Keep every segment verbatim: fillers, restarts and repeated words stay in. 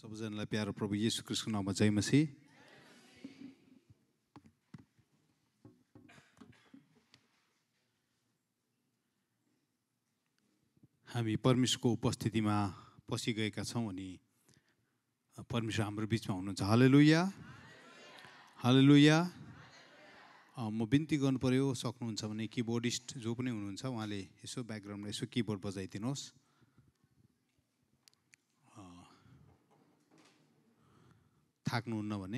सबैजनालाई प्यारो प्रभु येशू ख्रीष्टको नाममा जय मसीह। हामी परमेश्वरको उपस्थितिमा पसिगएका छौँ अनि परमेश्वर हाम्रो बिचमा हुनुहुन्छ। हालेलुया हालेलुया। म बिन्ती गर्नु पर्यो, सक्नुहुन्छ भने किबोर्डिस्ट जो पनि हुनुहुन्छ उहाँले यसो ब्याकग्राउन्डमा यसो किबोर्ड बजाइदिनुहोस्। थाक्नुहुन्न भने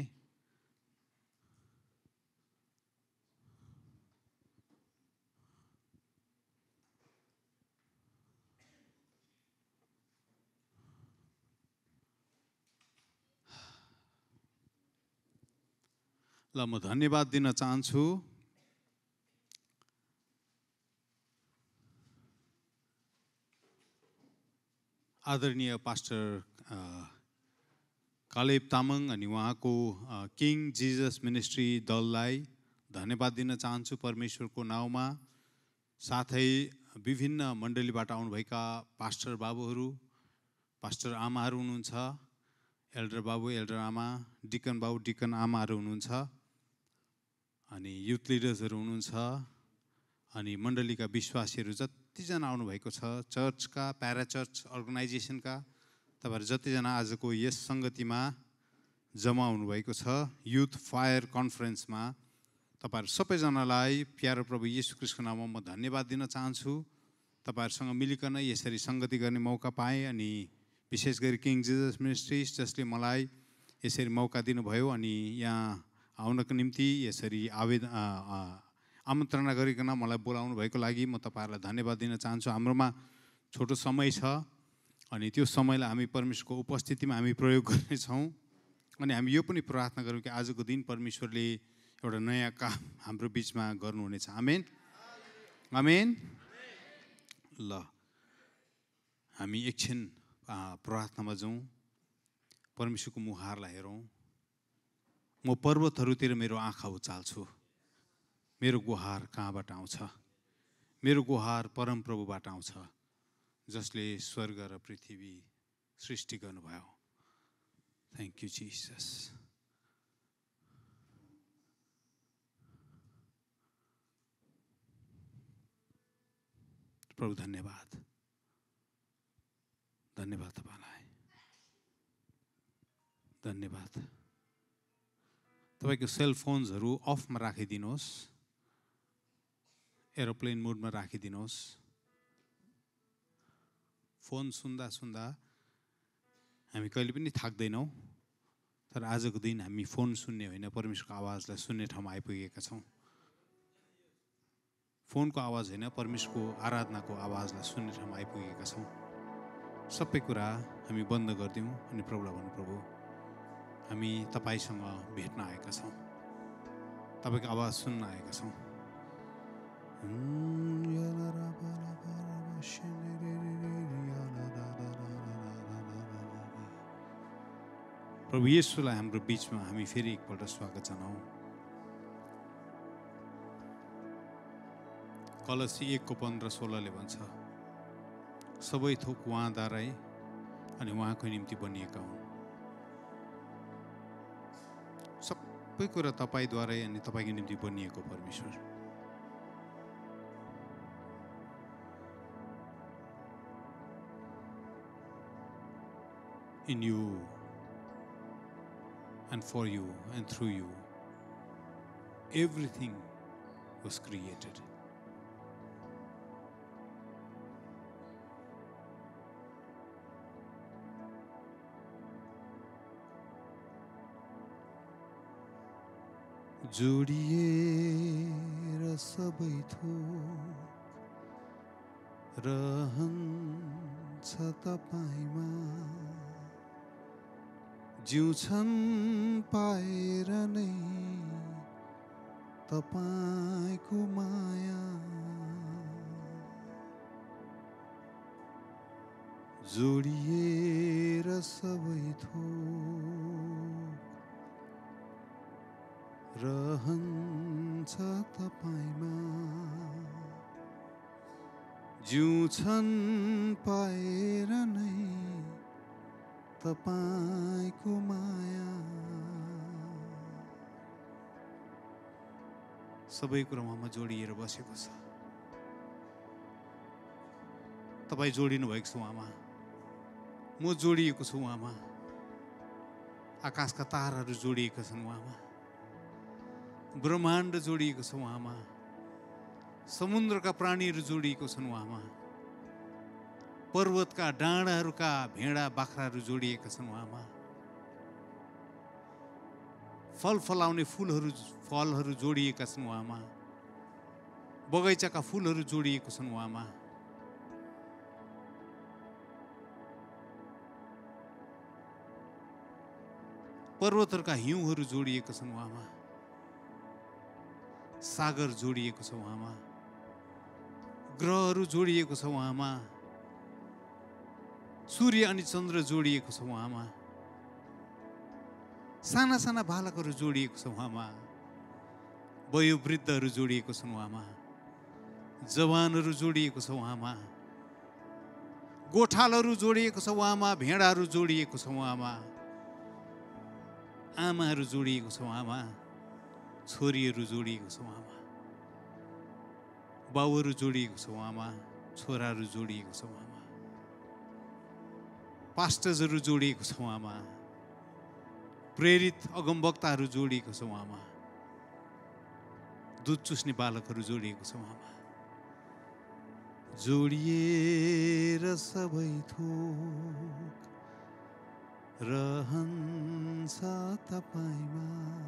ल म धन्यवाद दिन चाहन्छु आदरणीय पास्टर कालेब तामाङ अनि उहाँको किङ जिजस मिनिस्ट्री दललाई धन्यवाद दिन चाहन्छु परमेश्वरको नाउँमा। साथै विभिन्न मण्डलीबाट आउनुभएका पास्टर बाबुहरू, पास्टर आमाहरू हुनुहुन्छ, एल्डर बाबु, एल्डर आमा, डिकन बाबु, डिकन आमाहरू हुनुहुन्छ, अनि युथ लिडर्सहरू हुनुहुन्छ, अनि मण्डलीका विश्वासीहरू जतिजना आउनुभएको छ, चर्चका, प्यारा चर्च अर्गनाइजेसनका तपाईँहरू जतिजना आजको यस सङ्गतिमा जम्मा हुनुभएको छ, युथ फायर कन्फरेन्समा तपाईँहरू सबैजनालाई प्यारो प्रभु येशू ख्रीष्टको नाममा म धन्यवाद दिन चाहन्छु। तपाईँहरूसँग मिलिकन यसरी सङ्गति गर्ने मौका पाएँ अनि विशेष गरी किङ जिजस मिनिस्ट्रिज जसले मलाई यसरी मौका दिनुभयो अनि यहाँ आउनको निम्ति यसरी आवेदन आमन्त्रणा गरिकन मलाई बोलाउनु भएको लागि म तपाईँहरूलाई धन्यवाद दिन चाहन्छु। हाम्रोमा छोटो समय छ अनि त्यो समयलाई हामी परमेश्वरको उपस्थितिमा हामी प्रयोग गर्नेछौँ अनि हामी यो पनि प्रार्थना गरौँ कि आजको दिन परमेश्वरले एउटा नयाँ काम हाम्रो बिचमा गर्नुहुनेछ। आमेन आमेन। ल हामी एकछिन प्रार्थनामा जाउँ, परमेश्वरको मुहारलाई हेरौँ। म पर्वतहरूतिर मेरो आँखा उचाल्छु, मेरो गुहार कहाँबाट आउँछ? मेरो गुहार परमप्रभुबाट आउँछ जसले स्वर्ग र पृथ्वी सृष्टि गर्नुभयो। Thank you Jesus. प्रभु धन्यवाद, धन्यवाद तपाईँलाई, धन्यवाद। तपाईँको सेलफोन्सहरू अफमा राखिदिनुहोस्, एरोप्लेन मोडमा राखिदिनुहोस्। फोन सुन्दा सुन्दा हामी कहिले पनि थाक्दैनौँ, तर आजको दिन हामी फोन सुन्ने होइन परमेश्वरको आवाजलाई सुन्ने ठाउँमा आइपुगेका छौँ। फोनको आवाज होइन, परमेश्वरको आराधनाको आवाजलाई सुन्ने ठाउँमा आइपुगेका छौँ। सबै कुरा हामी बन्द गरिदिउँ अनि प्रभुलाई भन्नु, प्रभु हामी तपाईँसँग भेट्न आएका छौँ, तपाईँको आवाज सुन्न आएका छौँ। प्रभु येशूलाई हाम्रो बिचमा हामी फेरि एकपल्ट स्वागत जनाउँ। कलसी एकको पन्ध्र सोह्रले भन्छ, सबै थोक उहाँद्वारै अनि उहाँको निम्ति बनिएका हुन्। सबै कुरा तपाईँद्वारै अनि तपाईँको निम्ति बनिएको परमेश्वर। In you and for you and through you everything was created. जोडिएर सबै थोक रहन्छ तपाईँमा, जिउँछन् पाएर नै तपाईँको माया। जोडिएर सबै थोक रहन्छ तपाईँमा, जिउँछन् पाएर नै तपाईको माया सबै कुरामा म जोडिएर बसेको छ। तपाईँ जोडिनु भएको छ उहाँमा, म जोडिएको छु उहाँमा। आकाशका ताराहरू जोडिएका छन् उहाँमा, ब्रह्माण्ड जोडिएको छ उहाँमा, समुद्रका प्राणीहरू जोडिएको छन् उहाँमा, पर्वतका डाँडाहरूका भेडा बाख्राहरू जोडिएका छन् उहाँमा, फल फलाउने फुलहरू फलहरू जोडिएका छन् उहाँमा, बगैँचाका फुलहरू जोडिएको छन् उहाँमा। पर्वतहरूका हिउँहरू जोडिएको छन् उहाँमा, सागर जोडिएको छ उहाँमा, ग्रहहरू जोडिएको छ उहाँमा, सूर्य अनि चन्द्र जोडिएको छ उहाँमा, साना साना बालकहरू जोडिएको छ उहाँमा, वयोवृद्धहरू जोडिएको छन् उहाँमा, जवानहरू जोडिएको छ उहाँमा, गोठालहरू जोडिएको छ उहाँमा, भेडाहरू जोडिएको छ उहाँमा, आमाहरू जोडिएको छ उहाँमा, छोरीहरू जोडिएको छ उहाँमा, बाउहरू जोडिएको छ उहाँमा, छोराहरू जोडिएको छ उहाँमा, पास्टर्सहरू जोडिएको छ उहाँमा, प्रेरित अगमवक्ताहरू जोडिएको छ उहाँमा, दुध चुस्ने बालकहरू जोडिएको छ उहाँमा। जोडिएर सबै थोक रहन्छ तपाईमा।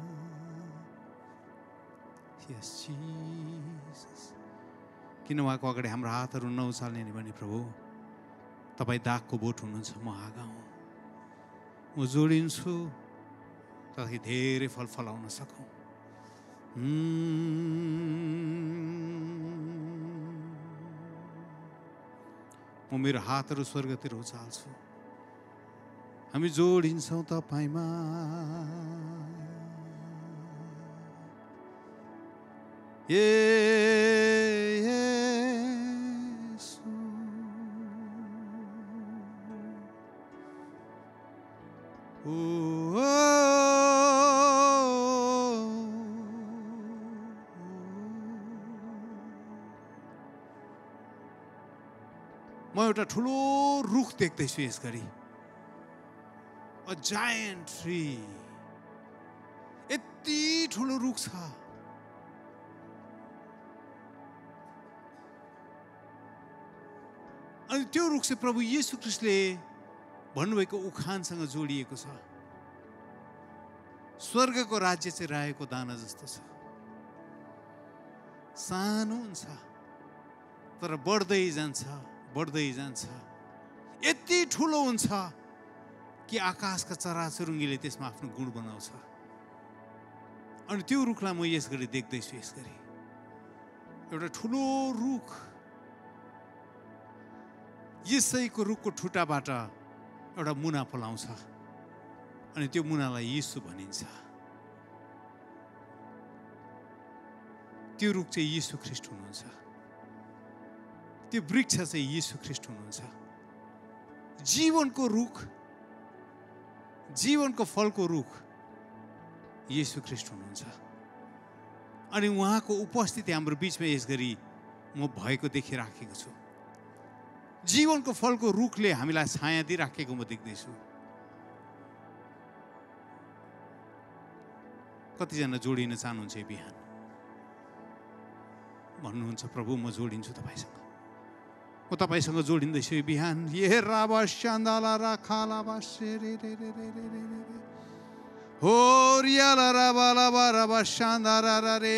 Yes, Jesus. किन उहाँको अगाडि हाम्रो हातहरू नउचाल्ने नि भने प्रभु तपाईँ दागको बोट हुनुहुन्छ, म हाँगा हुँ, म जोडिन्छु ताकि धेरै फल फलाउन सकौँ। म मेरो हातहरू स्वर्गतिर उचाल्छु, हामी जोडिन्छौँ तपाईँमा। येशू ओ म एउटा ठुलो रुख देख्दैछु यस गरी, a giant tree. यति ठुलो रुख छ, अनि त्यो रुख चाहिँ प्रभु येशू ख्रीष्टले भन्नुभएको उखानसँग जोडिएको छ। स्वर्गको राज्य चाहिँ रायोको दाना जस्तो छ, सानो हुन्छ तर बढ्दै जान्छ बढ्दै जान्छ, यति ठुलो हुन्छ कि आकाशका चराचुरुङ्गीले त्यसमा आफ्नो गुण बनाउँछ। अनि त्यो रुखलाई म यस गरी देख्दैछु, यस गरी एउटा ठुलो रुख, यसैको रुखको ठुटाबाट एउटा मुना फलाउँछ, अनि त्यो मुनालाई येशू भनिन्छ। त्यो रुख चाहिँ येशू ख्रीष्ट हुनुहुन्छ, त्यो वृक्ष चाहिँ येशू ख्रीष्ट हुनुहुन्छ। जीवनको रुख, जीवनको फलको रुख येशू ख्रीष्ट हुनुहुन्छ। अनि उहाँको उपस्थिति हाम्रो बीचमा यस गरी म भएको देखिराखेको छु। जीवनको फलको रुखले हामीलाई छाया दिइराखेको म देख्दैछु। कतिजना जोडिन चाहनुहुन्छ बिहान? भन्नुहुन्छ प्रभु म जोडिन्छु तपाईँसँग, म तपाईँसँग जोडिँदैछु बिहान। ये राबा शान्दाला रा खाला बा रे रे रे रे रे रे हो रियाला राबा लाबा राबा शान्दारा रा रे।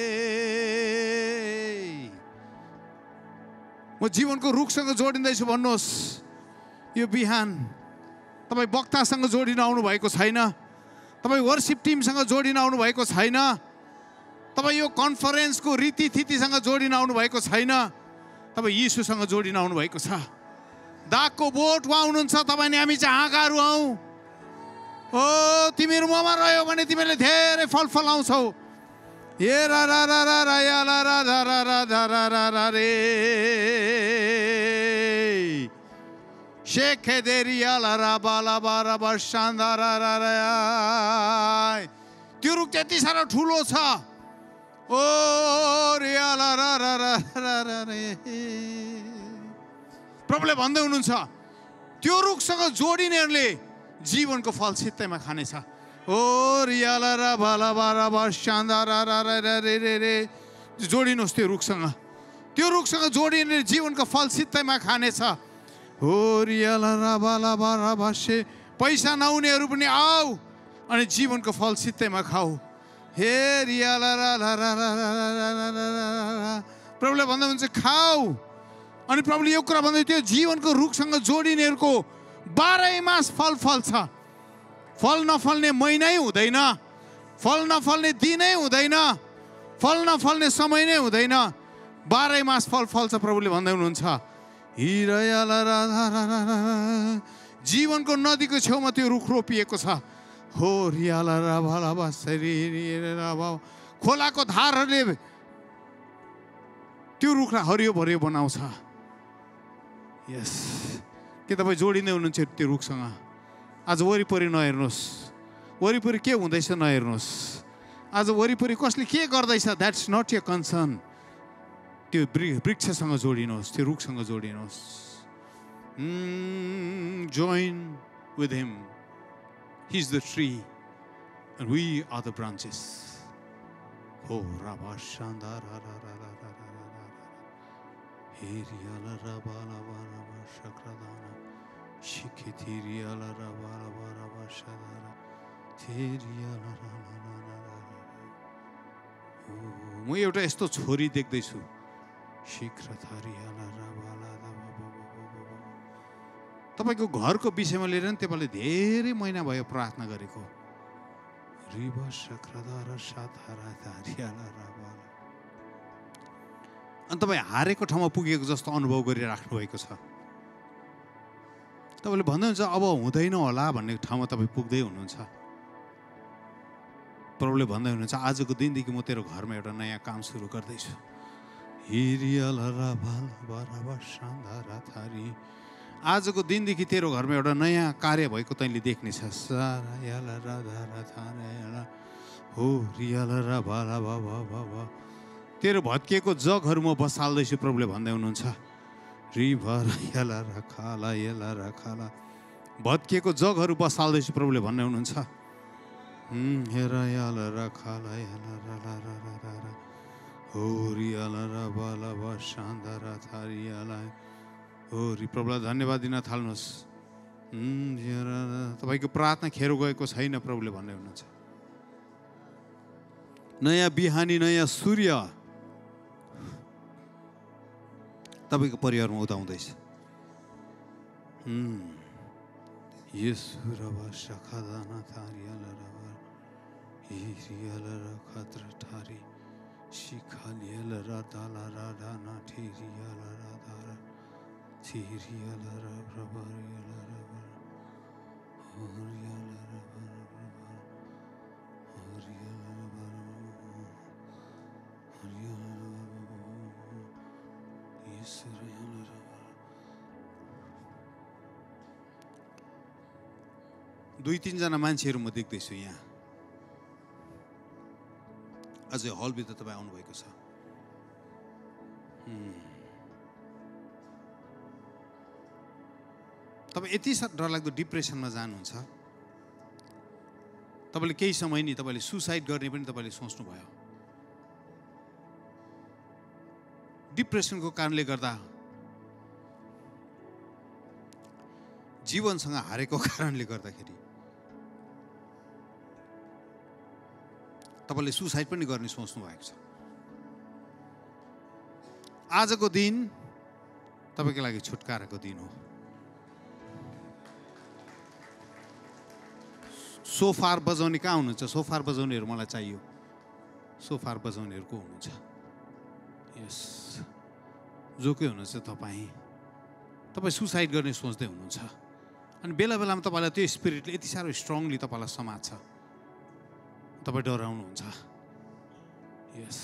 म जीवनको रुखसँग जोडिँदैछु भन्नुहोस् यो बिहान। तपाईँ वक्तासँग जोडिन आउनु भएको छैन, तपाईँ वर्शिप टिमसँग जोडिन आउनु भएको छैन, तपाईँ यो कन्फरेन्सको रीतिथितिसँग जोडिन आउनु भएको छैन, तपाईँ यीशुसँग जोडिन आउनु भएको छ। दागको बोट उहाँ हुनुहुन्छ, तपाईँ नि हामी चाहिँ हाँगाहरू हौ। ओ तिमीहरू ममा रह्यो भने तिमीले धेरै फल फलाउँछौ। ए रा रा रा रा रा या रा रा रा रा रा रा रा रा रे। शेखेदेरिया लरा बाला बारा बशान्दारा रा त्यो रुख त्यति साह्रो ठुलो छ ओ रिया लरा रा रा रा रे प्रभुले भन्दै हुनुहुन्छ त्यो रुखसँग जोडिनेहरूले जीवनको फल सित्तैमा खानेछ ओ रिया लरा बाला बारा बशान्दारा रा रा रे रे रे जोडिनुहोस् त्यो रुखसँग त्यो रुखसँग जोडिने जीवनको फल सित्तैमा खानेछ हो रियाला राबाला बारा भाषे पैसा नहुनेहरू पनि आऊ अनि जीवनको फल सित्तैमा खाऊ हे रियाला रा रा रा रा रा प्रभुले भन्नुहुन्छ खाऊ अनि प्रभुले यो कुरा भन्दै थियो जीवनको रुखसँग जोडिनेहरूको बाह्रै मास फल फल्छ फल नफल्ने महिनै हुँदैन फल नफल्ने दिनै हुँदैन फल नफल्ने समय नै हुँदैन बाह्रै मास फल फल्छ प्रभुले भन्दै हुनुहुन्छ जीवनको नदीको छेउमा त्यो रुख रोपिएको छ हो रियाला रा भाला बा खोलाको धारहरूले त्यो रुखलाई हरियो भरियो बनाउँछ यस के तपाईँ जोडिँदै हुनुहुन्छ त्यो रुखसँग आज वरिपरि नहेर्नुहोस् वरिपरि के हुँदैछ नहेर्नुहोस् आज वरिपरि कसले के गर्दैछ द्याट्स नट यर कन्सर्न त्यो वृक्षसँग जोडिनुहोस् त्यो रुखसँग जोडिनुहोस् join with him he is the tree and we are the branches हो राबा शान्दार हे रियाला राबा लाबा राबा शक्रदाना शिखिति रियाला राबा लाबा राबा शदारा थेरियाला म एउटा यस्तो छोरी देख्दैछु तपाईँको घरको विषयमा लिएर नि तपाईँले धेरै महिना भयो प्रार्थना गरेको अनि तपाईँ हारेको ठाउँमा पुगेको जस्तो अनुभव गरिराख्नु भएको छ तपाईँले भन्दै हुन्छ अब हुँदैन होला भन्ने ठाउँमा तपाईँ पुग्दै हुनुहुन्छ प्रभुले भन्दै हुनुहुन्छ आजको दिनदेखि म तेरो घरमा एउटा नयाँ काम सुरु गर्दैछु आजको दिनदेखि तेरो घरमा एउटा नयाँ कार्य भएको तैँले देख्नेछ तेरो भत्किएको जगहरू म बसाल्दैछु प्रभुले भन्दै हुनुहुन्छ भत्किएको जगहरू बसाल्दैछु प्रभुले भन्दै हुनुहुन्छ प्रभुलाई धन्यवाद दिन थाल्नुहोस् तपाईँको प्रार्थना खेर गएको छैन प्रभुले भन्दै हुनुहुन्छ नयाँ बिहानी नयाँ सूर्य तपाईँको परिवारमा उदाउँदैछ शिखालियल रा दाला रा दाना ठिरियल रा दारा ठिरियल रा प्रभरियल रा हरियल रा हरियल रा हरियल रा ईश्वरयल रा दुई तीन जना मान्छेहरू म देख्दैछु यहाँ अझै हलभित्र तपाईँ आउनुभएको छ तपाईँ यति डरलाग्दो डिप्रेसनमा जानुहुन्छ तपाईँले केही समय नि तपाईँले सुसाइड गर्ने पनि तपाईँले सोच्नुभयो डिप्रेसनको कारणले गर्दा जीवनसँग हारेको कारणले गर्दाखेरि तपाईँले सुसाइड पनि गर्ने सोच्नु भएको छ आजको दिन तपाईँको लागि छुटकाराको दिन हो सोफार बजाउने कहाँ हुनुहुन्छ सोफार बजाउनेहरू मलाई चाहियो सोफार बजाउनेहरू को हुनुहुन्छ यस जो के हुनुहुन्छ तपाईँ तपाईँ सुसाइड गर्ने सोच्दै हुनुहुन्छ अनि बेला बेलामा तपाईँलाई त्यो स्पिरिटले यति साह्रो स्ट्रङली तपाईँलाई समात्छ तपाईँ डराउनुहुन्छ यस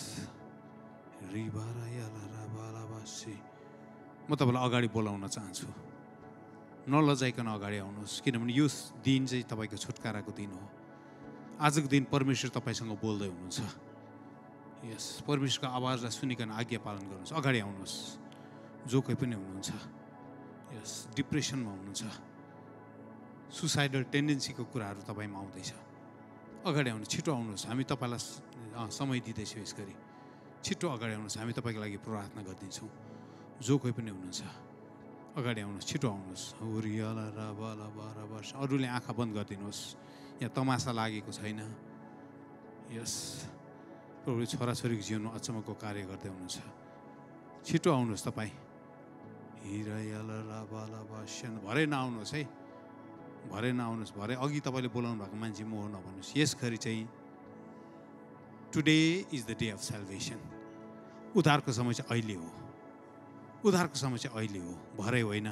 म तपाईँलाई अगाडि बोलाउन चाहन्छु नलजाइकन अगाडि आउनुहोस्, किनभने यो दिन चाहिँ तपाईँको छुटकाराको दिन हो। आजको दिन परमेश्वर तपाईँसँग बोल्दै हुनुहुन्छ। यस, परमेश्वरको आवाजलाई सुनिकन आज्ञा पालन गर्नुहोस्, अगाडि आउनुहोस्। जो कोही पनि हुनुहुन्छ, यस डिप्रेसनमा हुनुहुन्छ, सुसाइडल टेन्डेन्सीको कुराहरू तपाईँमा आउँदैछ, अगाडि आउनुहोस्, छिटो आउनुहोस्। हामी तपाईँलाई समय दिँदैछौँ, यस गरी छिटो अगाडि आउनुहोस्। हामी तपाईँको लागि प्रार्थना गरिदिन्छौँ। जो कोही पनि हुनुहुन्छ, अगाडि आउनुहोस्, छिटो आउनुहोस्। हुरियाला राबाला बारा वर्ष अरूले आँखा बन्द गरिदिनुहोस्। यहाँ तमासा लागेको छैन। यस, प्रभु छोराछोरीको जीवनमा अचम्मको कार्य गर्दै हुनुहुन्छ। छिटो आउनुहोस् तपाईँ। हिरायाला राबाला बास्यान भरे नआउनुहोस् है, भरे नआउनुहोस्। भरे अघि तपाईँले बोलाउनु भएको मान्छे म हो नभन्नुहोस्। यस गरी चाहिँ today is the day of salvation. उद्धारको समय चाहिँ अहिले हो। उद्धारको समय चाहिँ अहिले हो, भरे होइन।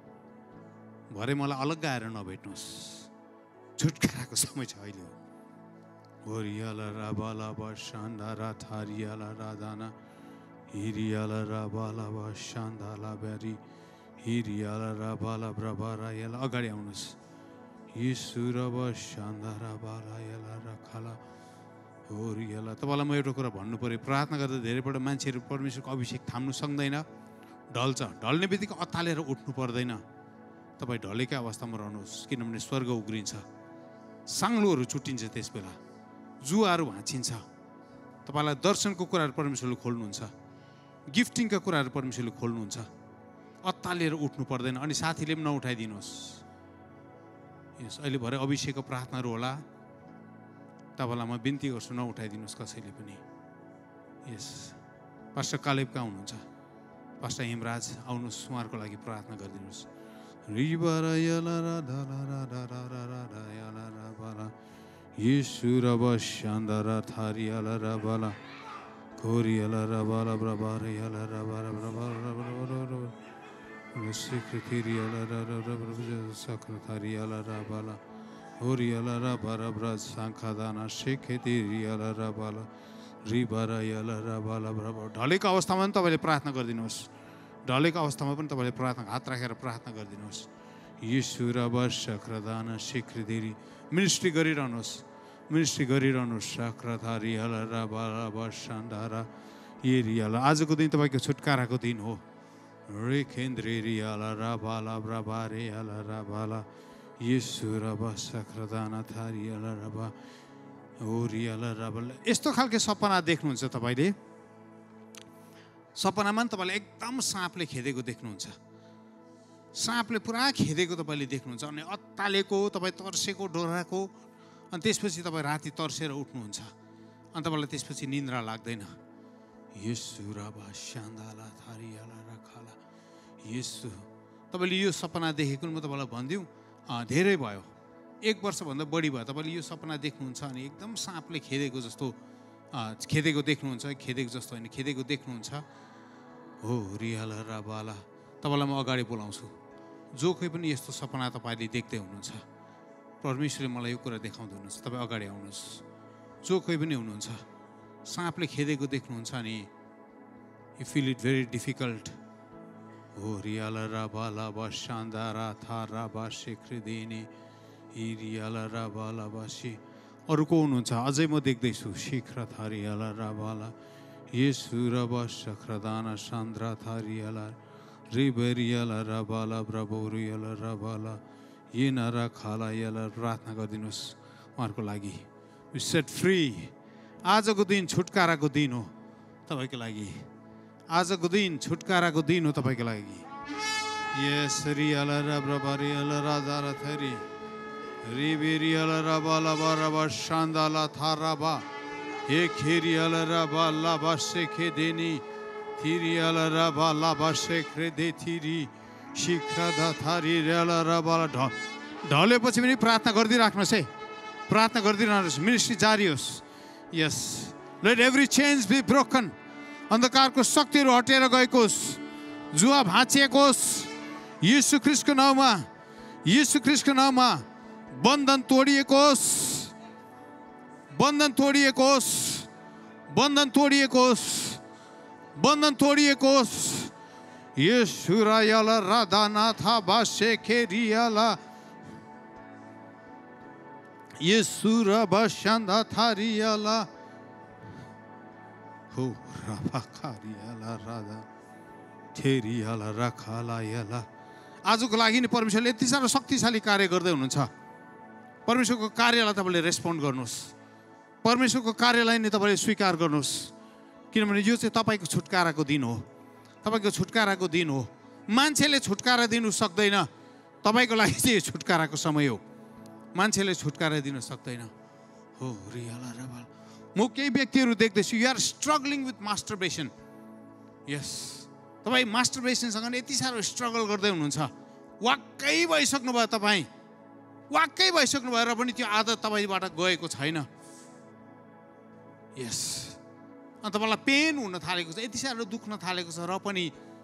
भरे मलाई अलग आएर नभेट्नुहोस्। छुटकाराको समय चाहिँ अहिले हो। होरियाला राबाला बाशान्दारा थारियाला रादाना हिरियाला राबाला बाशान्दाला ब्यारी हिरियाला राबाला ब्रबारा याला अगाडि आउनुहोस्। यीशुरब शान्दारा बाला याला रखाला होरियाला। तपाईँलाई म एउटा कुरा भन्नु पऱ्यो, प्रार्थना गर्दा धेरैपल्ट मान्छेहरू परमेश्वरको अभिषेक थाम्नु सक्दैन, ढल्छ। ढल्ने बित्तिकै अत्तालेर उठ्नु पर्दैन। तपाईँ ढलेकै अवस्थामा रहनुहोस्, किनभने स्वर्ग उग्रिन्छ, साङ्लोहरू छुट्टिन्छ, त्यस बेला जुवाहरू भाँचिन्छ। तपाईँलाई दर्शनको कुराहरू परमेश्वरले खोल्नुहुन्छ, गिफ्टिङका कुराहरू परमेश्वरले खोल्नुहुन्छ। अत्तालेर उठ्नु पर्दैन। अनि साथीले पनि नउठाइदिनुहोस्। यस, अहिले भरे अभिषेकको प्रार्थनाहरू होला, तपाईँलाई म बिन्ती गर्छु, नउठाइदिनुहोस् कसैले पनि। यस, पास्टर कालेब कहाँ हुनुहुन्छ? पास्टर हेमराज आउनुहोस्, उहाँहरूको लागि प्रार्थना गरिदिनुहोस्। रिबारा याला राधा राधा राधा राधा याला राबाला यीशुरब शान्दारा थारियाला राबाला कोरियाला राबाला ब्रबारा याला राबाला ब्रबारा ब्रबारा सिक्रितिरियाला रारा ब्रबारा सक्रितारियाला राबाला होरियाला राबारा ब्रज सांखादाना सिक्रितिरियाला राबाला रिबारा याला राबाला ब्रबारा। ढलेको अवस्थामा पनि तपाईँले प्रार्थना गरिदिनुहोस्। ढलेको अवस्थामा पनि तपाईँले प्रार्थना हात राखेर प्रार्थना गरिदिनुहोस्। यीशुरब सक्रिदाना सिक्रिदिरी मिनिस्ट्री गरिरहनुहोस्, मिनिस्ट्री गरिरहनुहोस्। सक्रितारियाला राबाला बशान्दारा एरियाला। आजको दिन तपाईँको छुटकाराको दिन हो। रेखेन्द्रियाला राबाला ब्रबारेयाला राबाला यीशुरब सक्रिदाना थारियाला राबा ओरियाला राबाला। यस्तो खालको सपना देख्नुहुन्छ तपाईँले। सपनामा पनि तपाईँले एकदम साँपले खेदेको देख्नुहुन्छ। साँपले पुरा खेदेको तपाईँले देख्नुहुन्छ। अनि अत्तालेको, तपाईँ तर्सेको, डोराको, अनि त्यसपछि तपाईँ राति तर्सेर उठ्नुहुन्छ। अनि तपाईँलाई त्यसपछि निन्द्रा लाग्दैन। यीशु रबा शान्दाला थारियाला रखाला यीशु। तपाईँले यो सपना देखेको म तपाईँलाई भनिदिउँ, धेरै भयो, एक वर्षभन्दा बढी भयो। तपाईँले यो सपना देख्नुहुन्छ अनि एकदम साँपले खेदेको जस्तो खेदेको देख्नुहुन्छ। खेदेको जस्तो होइन, खेदेको देख्नुहुन्छ। हो रियाला राबाला। तपाईँलाई म अगाडि बोलाउँछु। जो कोही पनि यस्तो सपना तपाईँले देख्दै हुनुहुन्छ, परमेश्वरले मलाई यो कुरा देखाउँदै हुनुहुन्छ, तपाईँ अगाडि आउनुहोस्। जो कोही पनि हुनुहुन्छ, साँपले खेदेको देख्नुहुन्छ अनि you feel it very difficult. हो रियाला राबाला बाशान्दारा थारा बासेख्रिदिनी हिरियाला राबाला बासी। अरू को हुनुहुन्छ? अझै म देख्दैछु। शीघ्र थारियाला राबाला येसु रबा शक्रदाना सान्द्रा थारियाला रिबेरियाला राबाला ब्रबोरियाला राबाला ये नारा खाला याला। प्रार्थना गरिदिनुहोस् उहाँहरूको लागि। Set free. आजको दिन छुटकाराको दिन हो तपाईँको लागि। आजको दिन छुटकाराको दिन हो तपाईँको लागि। यस रियाला रब्रबरियाला राजारा थरी रिबेरियाला राबाला बराबा शान्दाला थाराबा हे खेरियाला राबा लाबा सेखे देनी थिरियाला राबा लाबा सेख्रे दे थिरी शीघ्रदा थारी रियाला राबाला ढ ढलेपछि पनि प्रार्थना गरिदिराख्नुहोस् है। प्रार्थना गरिदिरहनुहोस्। मिनिस्ट्री जारी होस्। Yes, let every chain be broken. अन्धकारको शक्तिहरू हटेर गएको होस्। जुवा भाँचिएको होस्। यीशु ख्रीष्टको नाममा, यीशु ख्रीष्टको नाममा बन्धन तोडिएको होस्। बन्धन तोडिएको होस्। बन्धन तोडिएको होस्। बन्धन तोडिएको होस्। Yesurayala Radhanatha Bashekeriala Yesura Bashanda Thariala Ho Rabakariala Radha Theriala Rakhalayala. आजको लागि नि परमेश्वरले यति साह्रो शक्तिशाली कार्य गर्दै हुनुहुन्छ। परमेश्वरको कार्यलाई तपाईले रेस्पोन्ड गर्नुहोस्। परमेश्वरको कार्यलाई नि तपाईले स्वीकार गर्नुहोस्, किनभने यो चाहिँ तपाईको छुटकाराको दिन हो। तपाईको छुटकाराको दिन हो। मान्छेले छुटकारा दिनु सक्दैन, तपाईको लागि चाहिँ छुटकाराको समय हो। मान्छेले छुटकारा दिन सक्दैन। हो रियाला रबल। म केही व्यक्तिहरू देख्दैछु, you are struggling with masturbation. Yes, तपाईँ मास्टरबेसनसँग यति साह्रो स्ट्रगल गर्दै हुनुहुन्छ। वाक्कै भइसक्नु भयो, तपाईँ वाक्कै भइसक्नु भयो र पनि त्यो आदत तपाईँबाट गएको छैन। यस, अनि तपाईँलाई पेन हुन थालेको छ, यति साह्रो दुख्न थालेको छ, र पनि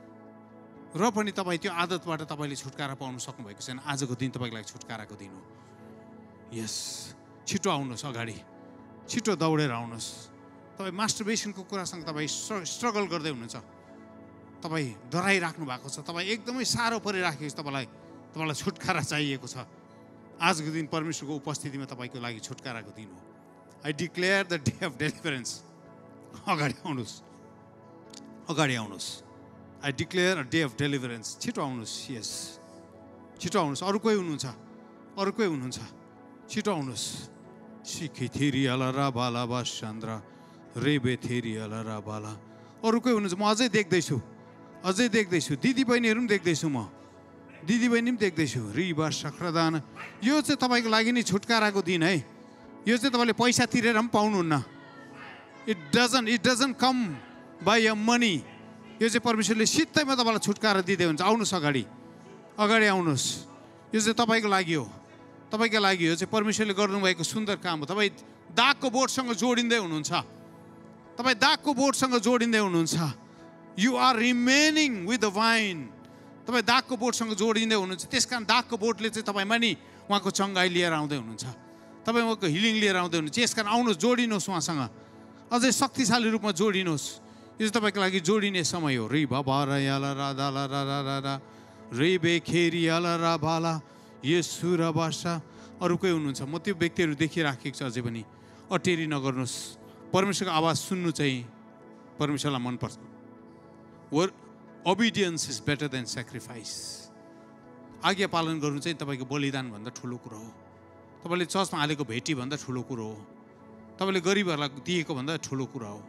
र पनि तपाईँ त्यो आदतबाट तपाईँले छुटकारा पाउन सक्नुभएको छैन। आजको दिन तपाईँको लागि छुटकाराको दिन हो। यस, छिटो आउनुहोस् अगाडि, छिटो दौडेर आउनुहोस्। तपाईँ मास्टरबेसनको कुरासँग तपाईँ स्ट्रगल गर्दै हुनुहुन्छ, तपाईँ डराइराख्नु भएको छ, तपाईँ एकदमै साह्रो परिराखेको छ, तपाईँलाई तपाईँलाई छुटकारा चाहिएको छ। आजको दिन परमेश्वरको उपस्थितिमा तपाईँको लागि छुटकाराको दिन हो। I declare the day of deliverance. अगाडि आउनुहोस्, अगाडि आउनुहोस्। I declare a day of deliverance. छिटो आउनुहोस्। यस, छिटो आउनुहोस्। अरू कोही हुनुहुन्छ? अरू कोही हुनुहुन्छ? छिटो आउनुहोस्। सिखी थेरी अला रा बाला बा चन्द्र रेबे थेरी अला रा बाला। अरू कोही हुनुहुन्छ? म अझै देख्दैछु, अझै देख्दैछु। दिदी बहिनीहरू पनि देख्दैछु, म दिदी बहिनी पनि देख्दैछु। रिबा सक्रदान। यो चाहिँ तपाईँको लागि नि छुटकाराको दिन है। यो चाहिँ तपाईँले पैसा तिरेर पनि पाउनुहुन्न। It doesn't it doesn't come by a money. यो चाहिँ परमेश्वरले सित्तैमा तपाईँलाई छुटकारा दिँदै हुन्छ। आउनुहोस् अगाडि, अगाडि आउनुहोस्। यो चाहिँ तपाईँको लागि हो, तपाईँको लागि हो। चाहिँ परमेश्वरले गर्नुभएको सुन्दर काम हो। तपाईँ दागको बोर्डसँग जोडिँदै हुनुहुन्छ, तपाईँ दागको बोर्डसँग जोडिँदै हुनुहुन्छ। You are remaining with the vine. तपाईँ दागको बोर्डसँग जोडिँदै हुनुहुन्छ। त्यस कारण दागको बोर्डले चाहिँ तपाईँमा नि उहाँको चङ्गाई लिएर आउँदै हुनुहुन्छ, तपाईँ उहाँको हिलिङ लिएर आउँदै हुनुहुन्छ। यस कारण आउनुहोस्, जोडिनुहोस् उहाँसँग, अझै शक्तिशाली रूपमा जोडिनुहोस्। यो चाहिँ तपाईँको लागि जोडिने समय हो। रि बाबा र याला राधा ला रा रा रा रा रे बे खेरी याला रा बाला ये सुरा बासा। अरू कोही हुनुहुन्छ? म त्यो व्यक्तिहरू देखिराखेको छु। अझै पनि अटेरी नगर्नुहोस्। परमेश्वरको आवाज सुन्नु चाहिँ परमेश्वरलाई मनपर्छ। Our obedience is better than sacrifice. आज्ञा पालन गर्नु चाहिँ तपाईँको बलिदानभन्दा ठुलो कुरो हो। तपाईँले चर्चमा हालेको भेटीभन्दा ठुलो कुरो हो। तपाईँले गरिबहरूलाई दिएको भन्दा ठुलो कुरा हो।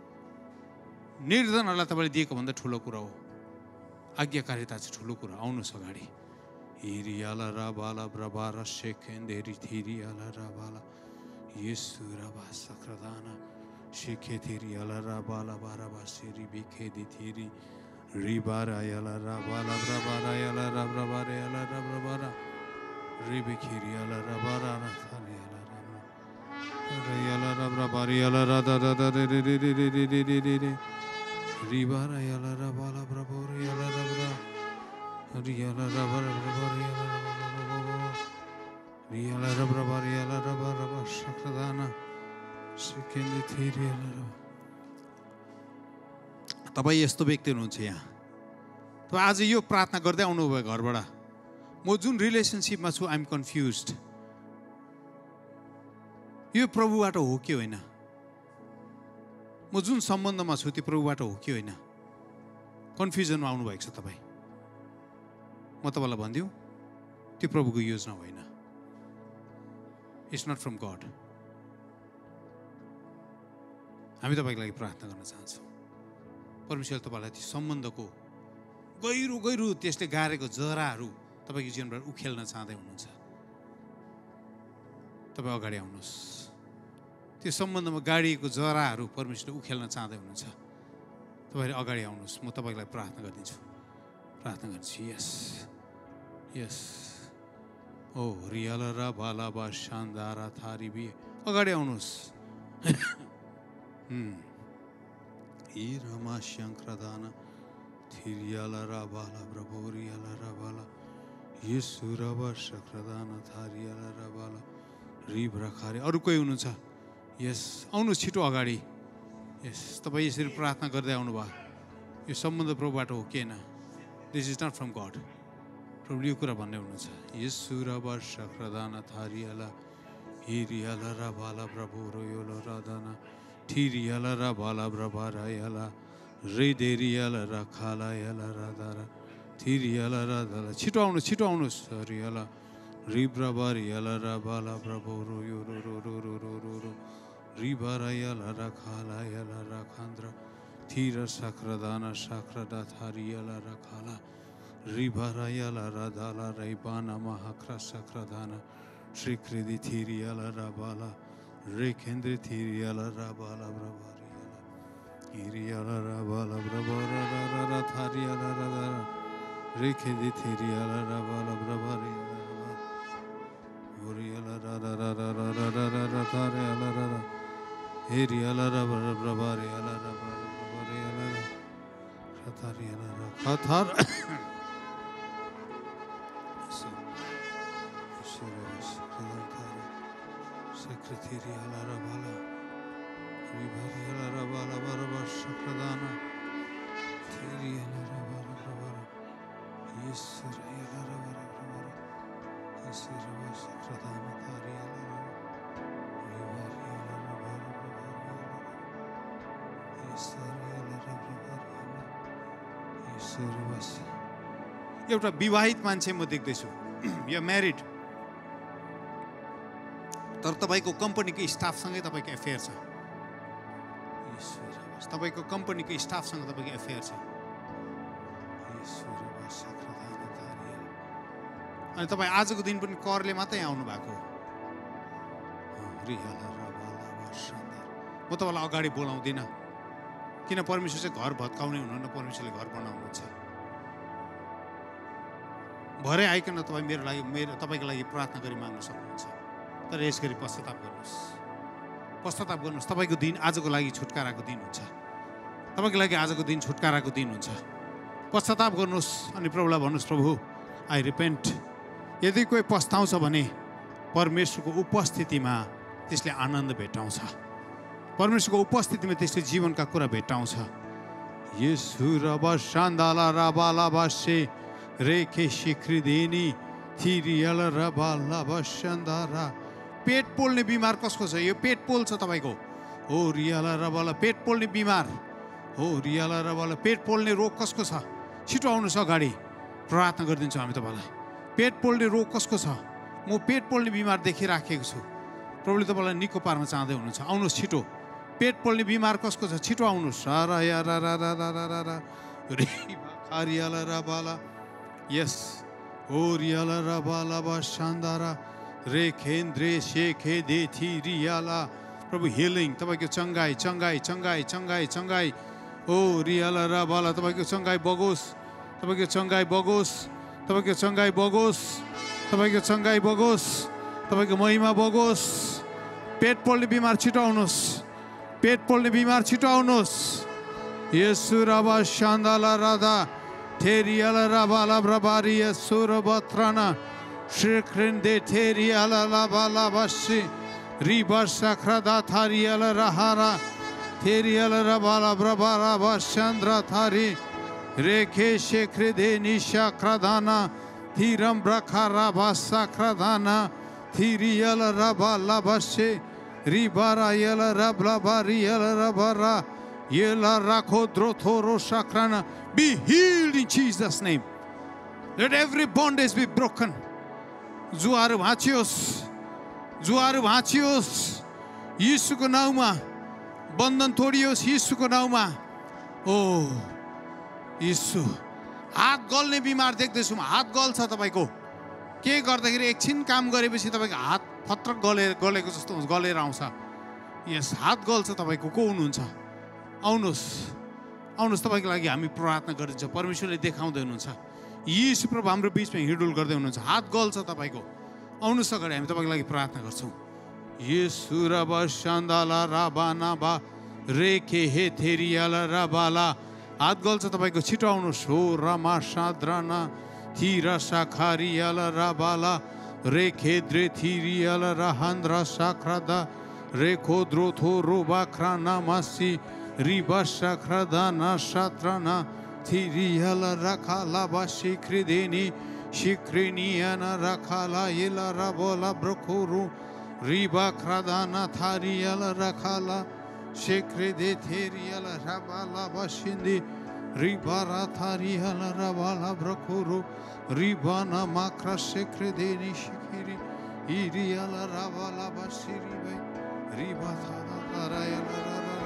निर्धनहरूलाई तपाईँले दिएको भन्दा ठुलो कुरा हो। आज्ञाकारिता चाहिँ ठुलो कुरा। आउनुहोस् अगाडि। हिरियाला रा बाला ब्रबारा सेकेन्देरी थिरियाला रा बाला येसुरा बा सक्रदाना शेखे थिरियाला रा बाला बारा बा सेरी बिखे दि थिरी रिबारा याला रा बाला ब्रबारा याला रा ब्रबारा याला रा ब्रबारा रिबिखिरियाला रा बारा रा थारियाला रा रा याला रा ब्रबारा याला रा दा दा दा रे रे रे रे रे रे रे रे रे रिबारा याला रा बाला ब्रबारा याला रा ब्रा रियाला रा बारा ब्रबारा याला रा बारा रियाला रा ब्रबारा याला रा बारा बा शक्रदाना सेकेन्ड थिरियाला रा। तपाईँ यस्तो व्यक्ति हुनुहुन्छ यहाँ, तपाईँ आज यो प्रार्थना गर्दै आउनुभयो घरबाट, म जुन रिलेसनसिपमा छु आइएम कन्फ्युज्ड, यो प्रभुबाट हो कि होइन? म जुन सम्बन्धमा छु त्यो प्रभुबाट हो कि होइन? कन्फ्युजनमा आउनुभएको छ तपाईँ। म तपाईँलाई भनिदिउँ, त्यो प्रभुको योजना होइन। It's not from God. हामी तपाईँको लागि प्रार्थना गर्न चाहन्छौँ। परमेश्वर तपाईँलाई त्यो सम्बन्धको गहिरो गहिरो त्यसले गाडेको जराहरू तपाईँको जीवनबाट उखेल्न चाहँदै हुनुहुन्छ। तपाईँ अगाडि आउनुहोस्। त्यो सम्बन्धमा गाडिएको जराहरू परमेश्वरले उखेल्न चाहँदै हुनुहुन्छ। तपाईँले अगाडि आउनुहोस्। म तपाईँको लागि प्रार्थना गरिदिन्छु, प्रार्थना गर्छु। यस यस ओ रियाला रा बाला बा शानदारा थारी बी। अगाडि आउनुहोस्। रमा शङ्क्रदाना थिरियाला रा बाला ब्रबोरियाला रा बाला येसुरबा शक्रदाना थारियाला रा बाला रिब रखारे। अरू कोही हुनुहुन्छ? यस, आउनुहोस् छिटो अगाडि। यस, तपाईँ यसरी प्रार्थना गर्दै आउनुभयो। यो सम्बन्ध प्रभुबाट हो कि होइन? This is not from God. प्रभुले यो कुरा भन्दै हुनुहुन्छ यसु रबा शक्रदाना थारियाला हिरियाला र बाला प्रभु रोयोलो रदाना ठिरियाला र बाला प्रभारा याला रेदेरियाला र खाला याला रदारा ठिरियाला र दाला छिटो आउनु छिटो आउनु सरियाला रिब्रबारियाला र बाला प्रभु रोयोलो रो रो रो रो रो रो रिबारा याला र खाला याला र खान्द्रा ठिर शक्रदाना शक्रदा थारियाला र खाला Ribarayala radala raibana mahakra sakradana Shrikridi thiriyala rabala Rekendri thiriyala rabala bravariyala Iriyala rabala bravarara thariyala radara Rekendri thiriyala rabala bravariyala Uriyala radara radara thariyala radara Iriyala rabala bravariyala rabala bravariyala Khathariyala khathar Secretary Alarabala, Ribari Alarabala, Baraba Shakradana, Thiri Alarabala, yes, Alarabala, yes, Shakradana, Thari Ribari Alarabala, yes, Alarabala, yes, एउटा विवाहित मान्छे म देख्दैछु you are married तर तपाईको कम्पनीको स्टाफसँगै तपाईको affair छ तपाईको कम्पनीको स्टाफसँग तपाईको एफेयर छ अनि तपाईँ आजको दिन पनि करले मात्रै आउनु भएको म तपाईँलाई अगाडि बोलाउँदिनँ किन परमेश्वर चाहिँ घर भत्काउने हुनुहुन्न परमेश्वरले घर बनाउनुहुन्छ भरे आइकन तपाईँ मेरो लागि मेरो तपाईँको लागि प्रार्थना गरी माग्न सक्नुहुन्छ तर यस गरी पश्चाताप गर्नुहोस् पश्चाताप गर्नुहोस् तपाईँको दिन आजको लागि छुटकाराको दिन हुन्छ तपाईँको लागि आजको दिन छुटकाराको दिन हुन्छ पश्चाताप गर्नुहोस् अनि प्रभुलाई भन्नुहोस् प्रभु आई रिपेन्ट यदि कोही पस्ताउँछ भने परमेश्वरको उपस्थितिमा त्यसले आनन्द भेटाउँछ परमेश्वरको उपस्थितिमा त्यसले जीवनका कुरा भेटाउँछ येशू रबा शान्दाला राबाला बासे रेखे शिखरिदेनी थिरियल रबाला बशान्दारा पेट पोल्ने बिमार कसको छ यो पेट पोल्छ तपाईको हो रियाला रबाला पेट पोल्ने बिमार हो रियाला रबाला पेट पोल्ने रोग कसको छ छिटो आउनुहोस् अगाडि प्रार्थना गरिदिन्छौँ हामी तपाईँलाई पेट पोल्ने रोग कसको छ म पेट पोल्ने बिमार देखिराखेको छु प्रभुले तपाईँलाई निको पार्न चाहँदै हुनुहुन्छ आउनुहोस् छिटो पेट पोल्ने बिमार कसको छ छिटो आउनुहोस् रा या रा रा रा रा रा रा रे खारियाला रबाला यस हो रियाला रबाला बशान्दारा रेखेन्द्रे शेखे दे थिरियाला प्रभु हिलिङ तपाईको चंगाई चंगाई चंगाई चंगाई चंगाई ओ रियाला रबाला तपाईको चंगाई बगोस् तपाईको चंगाई बगोस् तपाईको चंगाई बगोस् तपाईको चंगाई बगोस् तपाईको महिमा बगोस् पेट पोल्ने बिमार छिटो आउनुहोस् पेट पोल्ने बिमार छिटो आउनुहोस् येशू रबा शान्दाला राधा थेरियाला रबाला ब्रबारी येशू रबत्रना श्रीकृन्दे थेरियाला लाबाला बसी रिबा सख्रदा थारियाला रहारा थेरियाला रबाला ब्रबारा बशान्द्रा थारी रेखे शेखृदे निशा क्रदाना थीरम ब्रखारा बासाख्रदाना थीरियाला रबाला बसी रिबारा याला रबला बारियाला रबारा येला राखो द्रोथोरो shakrana be healed in Jesus name let every bondage be broken जुवार भाँचियोस् जुवार भाँचियोस् यीशुको नाउँमा बन्धन तोडियोस् यीशुको नाउँमा ओ यीशु हात गल्ने बिमार देख्दैछु हात गल्छ तपाईको के गर्दाखेरि एकछिन काम गरेपछि तपाईको हात फत्रक गले गलेको जस्तो गलेर आउँछ यस हात गल्छ तपाईको को हुनुहुन्छ आउनुहोस् आउनुहोस् तपाईको लागि हामी प्रार्थना गरिन्छ परमेश्वरले देखाउँदै हुनुहुन्छ यीशु प्रभु हाम्रो बीचमा हिडुल गर्दै हुनुहुन्छ हात गल्छ तपाईको आउनुहोस् अगाडि हामी तपाईको लागि प्रार्थना गर्छौँ येशू रबा शान्दाला राबाना बा रेखे हे थेरियाला रबाला हात गल्छ तपाईको छिटो आउनुहोस् हो रमा साद्राना थीरा साखारियाला रबाला रेखे द्रे थीरियाला रहान्द्रा साख्रादा रेखो द्रोथो रोबा ख्राना मासी रिबा साख्रादा ना सात्राना Tiriala rakala bashikridini shikriniana rakala ila rabola brokuru riba kradana thariala rakala shikride theriala rabala bashindi ribara thariala rabala brokuru ribana makra shikridini shikiri iriala rabala bashiri riba thara tarayala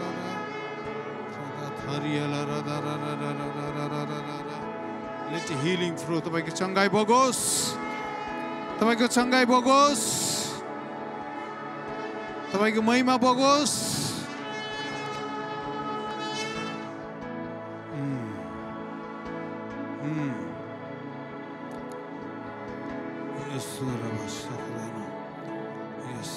Let the healing flow. तपाईको चंगाई बगोस्. तपाईको चंगाई बगोस्. तपाईको महिमा बगोस्. Hmm. Hmm. Yes, Yes.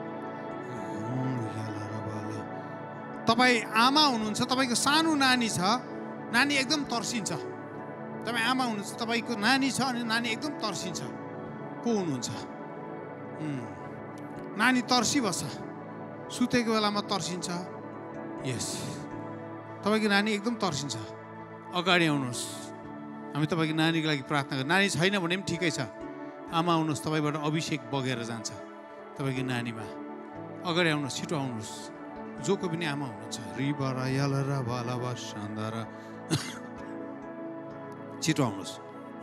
तपाईं आमा हुनुहुन्छ, तपाईको सानो नानी छ, नानी एकदम तर्सिन्छ. तपाईं आमा हुनुहुन्छ, तपाईको नानी छ अनि नानी एकदम तर्सिन्छ. को हुनुहुन्छ? नानी तर्सिबस्छ, सुतेको बेलामा तर्सिन्छ. यस, तपाईको नानी एकदम तर्सिन्छ. अगाडि आउनुहोस्, हामी तपाईको नानीको लागि प्रार्थना गरौँ. नानी छैन भने पनि ठिकै छ, आमा आउनुहोस्, तपाईबाट अभिषेक बगेर जान्छ तपाईको नानीमा. अगाडि आउनुहोस्, छिटो आउनुहोस्. जो को पनि आमा हुनुहुन्छ. रिबारा यालरा बालाबा शान्दारा छिटो आउनुहोस्.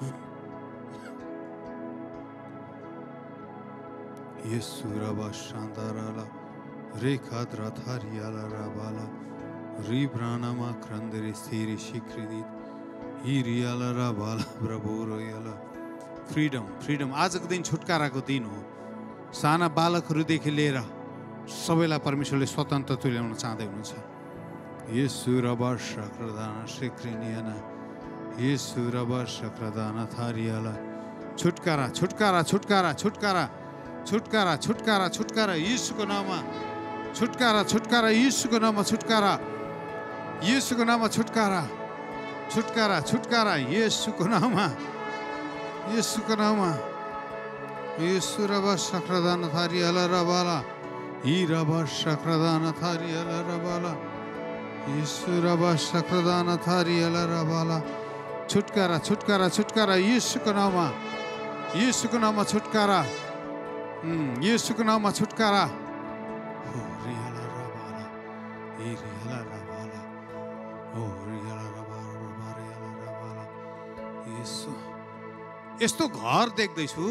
यसुराबा शान्दाराला रेखाद्रा थारियालरा बाला रिब्रानामा क्रन्दरे सेरे शिखृदि हिरियालरा बाला ब्रबोरो याला. फ्रिडम फ्रिडम आजको दिन छुटकाराको दिन हो. साना बालकहरूदेखि लिएर सबैलाई परमेश्वरले स्वतन्त्र तुल्याउन चाहँदै हुनुहुन्छ. येशू रबा शक्रदाना शिक्रिनियाना येशू रबा शक्रदाना थारियाला. छुटकारा छुटकारा छुटकारा छुटकारा छुटकारा छुटकारा छुटकारा येशूको नाममा छुटकारा छुटकारा येशूको नाममा छुटकारा येशूको नाममा छुटकारा छुटकारा छुटकारा येशूको नाममा येशूको नाममा येशू रबा शक्रदाना थारियाला रबाला Iraba shakradana thariyala rabala Yesuraba shakradana thariyala rabala. Chutkara chutkara chutkara Yesuko nama Yesuko nama chutkara. Hmm Yesuko nama chutkara. Oh riyala rabala Iriyala rabala. Oh riyala rabala riyala rabala. Yesu यस्तो घर देख्दैछु.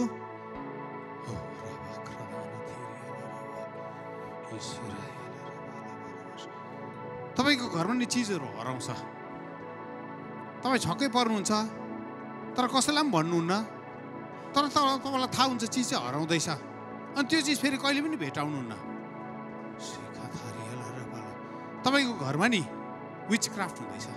तपाईको घरमा नि चीजहरु हराउँछ. तपाई छक्कै पर्नुहुन्छ, तर कसैलाई पनि भन्नुहुन्न. तर तपाईलाई थाहा हुन्छ चीज चाहिँ हराउँदैछ. अनि त्यो चीज फेरि कहिले पनि भेटाउनुहुन्न. तपाईको घरमा नि विचक्राफ्ट हुँदैछ.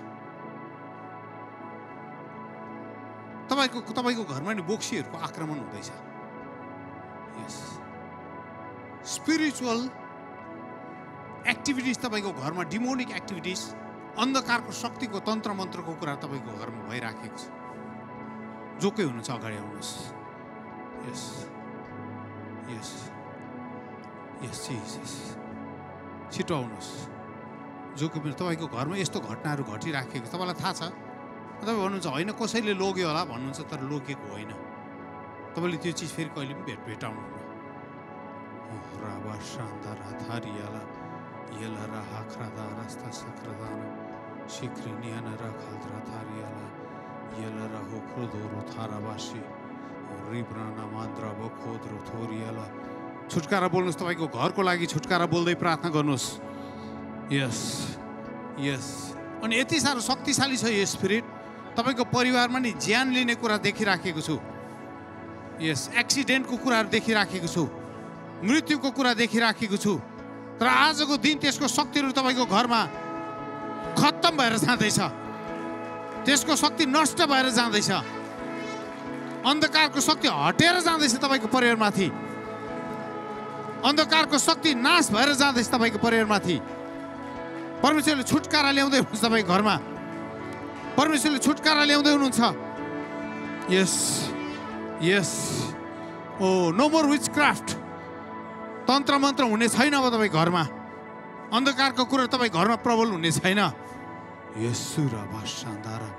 तपाईको तपाईको घरमा नि बोक्सीहरुको आक्रमण हुँदैछ. यस स्पिरिचुअल एक्टिभिटीज तपाईको घरमा डिमोनिक एक्टिभिटीज अन्धकारको शक्तिको तन्त्र मन्त्रको कुरा तपाईको घरमा भइराखेको छ. जोकै हुनुहुन्छ अगाडि आउनुहोस्. यस यस यस जिसस छिटो आउनुहोस्. जोकै पनि तपाईको घरमा यस्तो घटनाहरू घटिराखेको छ. तपाईलाई थाहा छ. तपाईँ भन्नुहुन्छ होइन कसैले लोग्यो होला भन्नुहुन्छ, तर लोगेको होइन. तपाईले त्यो चिज फेरि कहिले पनि भेट भेटाउनुहुन्न. राबा शान्दारा थारियाला येलरा हाख्रादा रास्ता सक्रादाना शिक्रिनियाना राखाल्द्रा थारियाला येलरा होख्रोदोरो थाराबासी रिब्राना मान्द्रा बखोद्रो थोरियाला. छुटकारा बोल्नुहोस्. तपाईको घरको लागि छुटकारा बोल्दै प्रार्थना गर्नुहोस्. यस यस अनि यति साह्रो शक्तिशाली छ यो स्पिरिट. तपाईको परिवारमा नि ज्यान लिने कुरा देखिराखेको छु. यस एक्सिडेन्टको कुराहरू देखिराखेको छु. मृत्युको कुरा देखिराखेको छु. तर आजको दिन त्यसको शक्तिहरू तपाईको घरमा खत्तम भएर जाँदैछ. त्यसको शक्ति नष्ट भएर जाँदैछ. अन्धकारको शक्ति हटेर जाँदैछ तपाईको परिवारमाथि. अन्धकारको शक्ति नाश भएर जाँदैछ तपाईको परिवारमाथि. परमेश्वरले छुटकारा ल्याउँदै हुनुहुन्छ तपाईको घरमा. परमेश्वरले छुटकारा ल्याउँदै हुनुहुन्छ. Yes yes oh no more witchcraft. तन्त्र मन्त्र हुने छैन अब तपाईको घरमा. अन्धकारको कुरा तपाईको घरमा प्रबल हुने छैन. यसुरा भाषान्दारा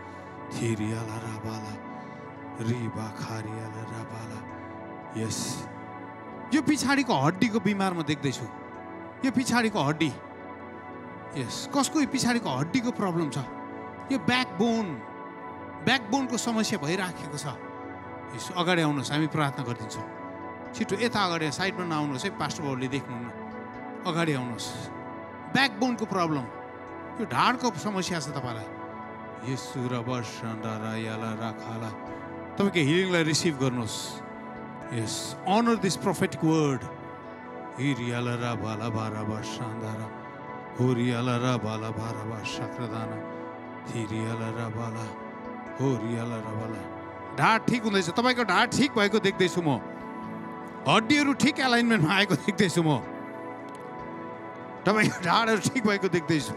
थिरियाला राबाला रिबा खारियाला राबाला यस यो पछाडिको हड्डीको बिमार म देख्दैछु यो पछाडिको हड्डी यस कसको यो पछाडिको हड्डीको प्रब्लम छ यो ब्याकबोन ब्याकबोनको समस्या भइराखेको छ यस अगाडि आउनुहोस् हामी प्रार्थना गरिदिन्छौँ छिटो यता अगाडि साइडमा नआउनुहोस् है पास्टर बाबुले देख्नुहुन्न अगाडि आउनुहोस् ब्याकबोनको प्रब्लम यो ढाडको समस्या छ तपाईँलाई यसु रबर सन्डारा याला राखाला तपाईँको हिलिङलाई रिसिभ गर्नुहोस् yes honour this prophetic word हिरियाला रा बाला बारा बा सन्डारा होरियाला रा बाला बारा बा सक्रादाना थिरियाला रा बाला होरियाला रा बाला ढाड ठिक हुँदैछ तपाईँको ढाड ठिक भएको देख्दैछु म हड्डीहरू ठिक एलाइनमेन्टमा आएको देख्दैछु म तपाईँको ढाडहरू ठिक भएको देख्दैछु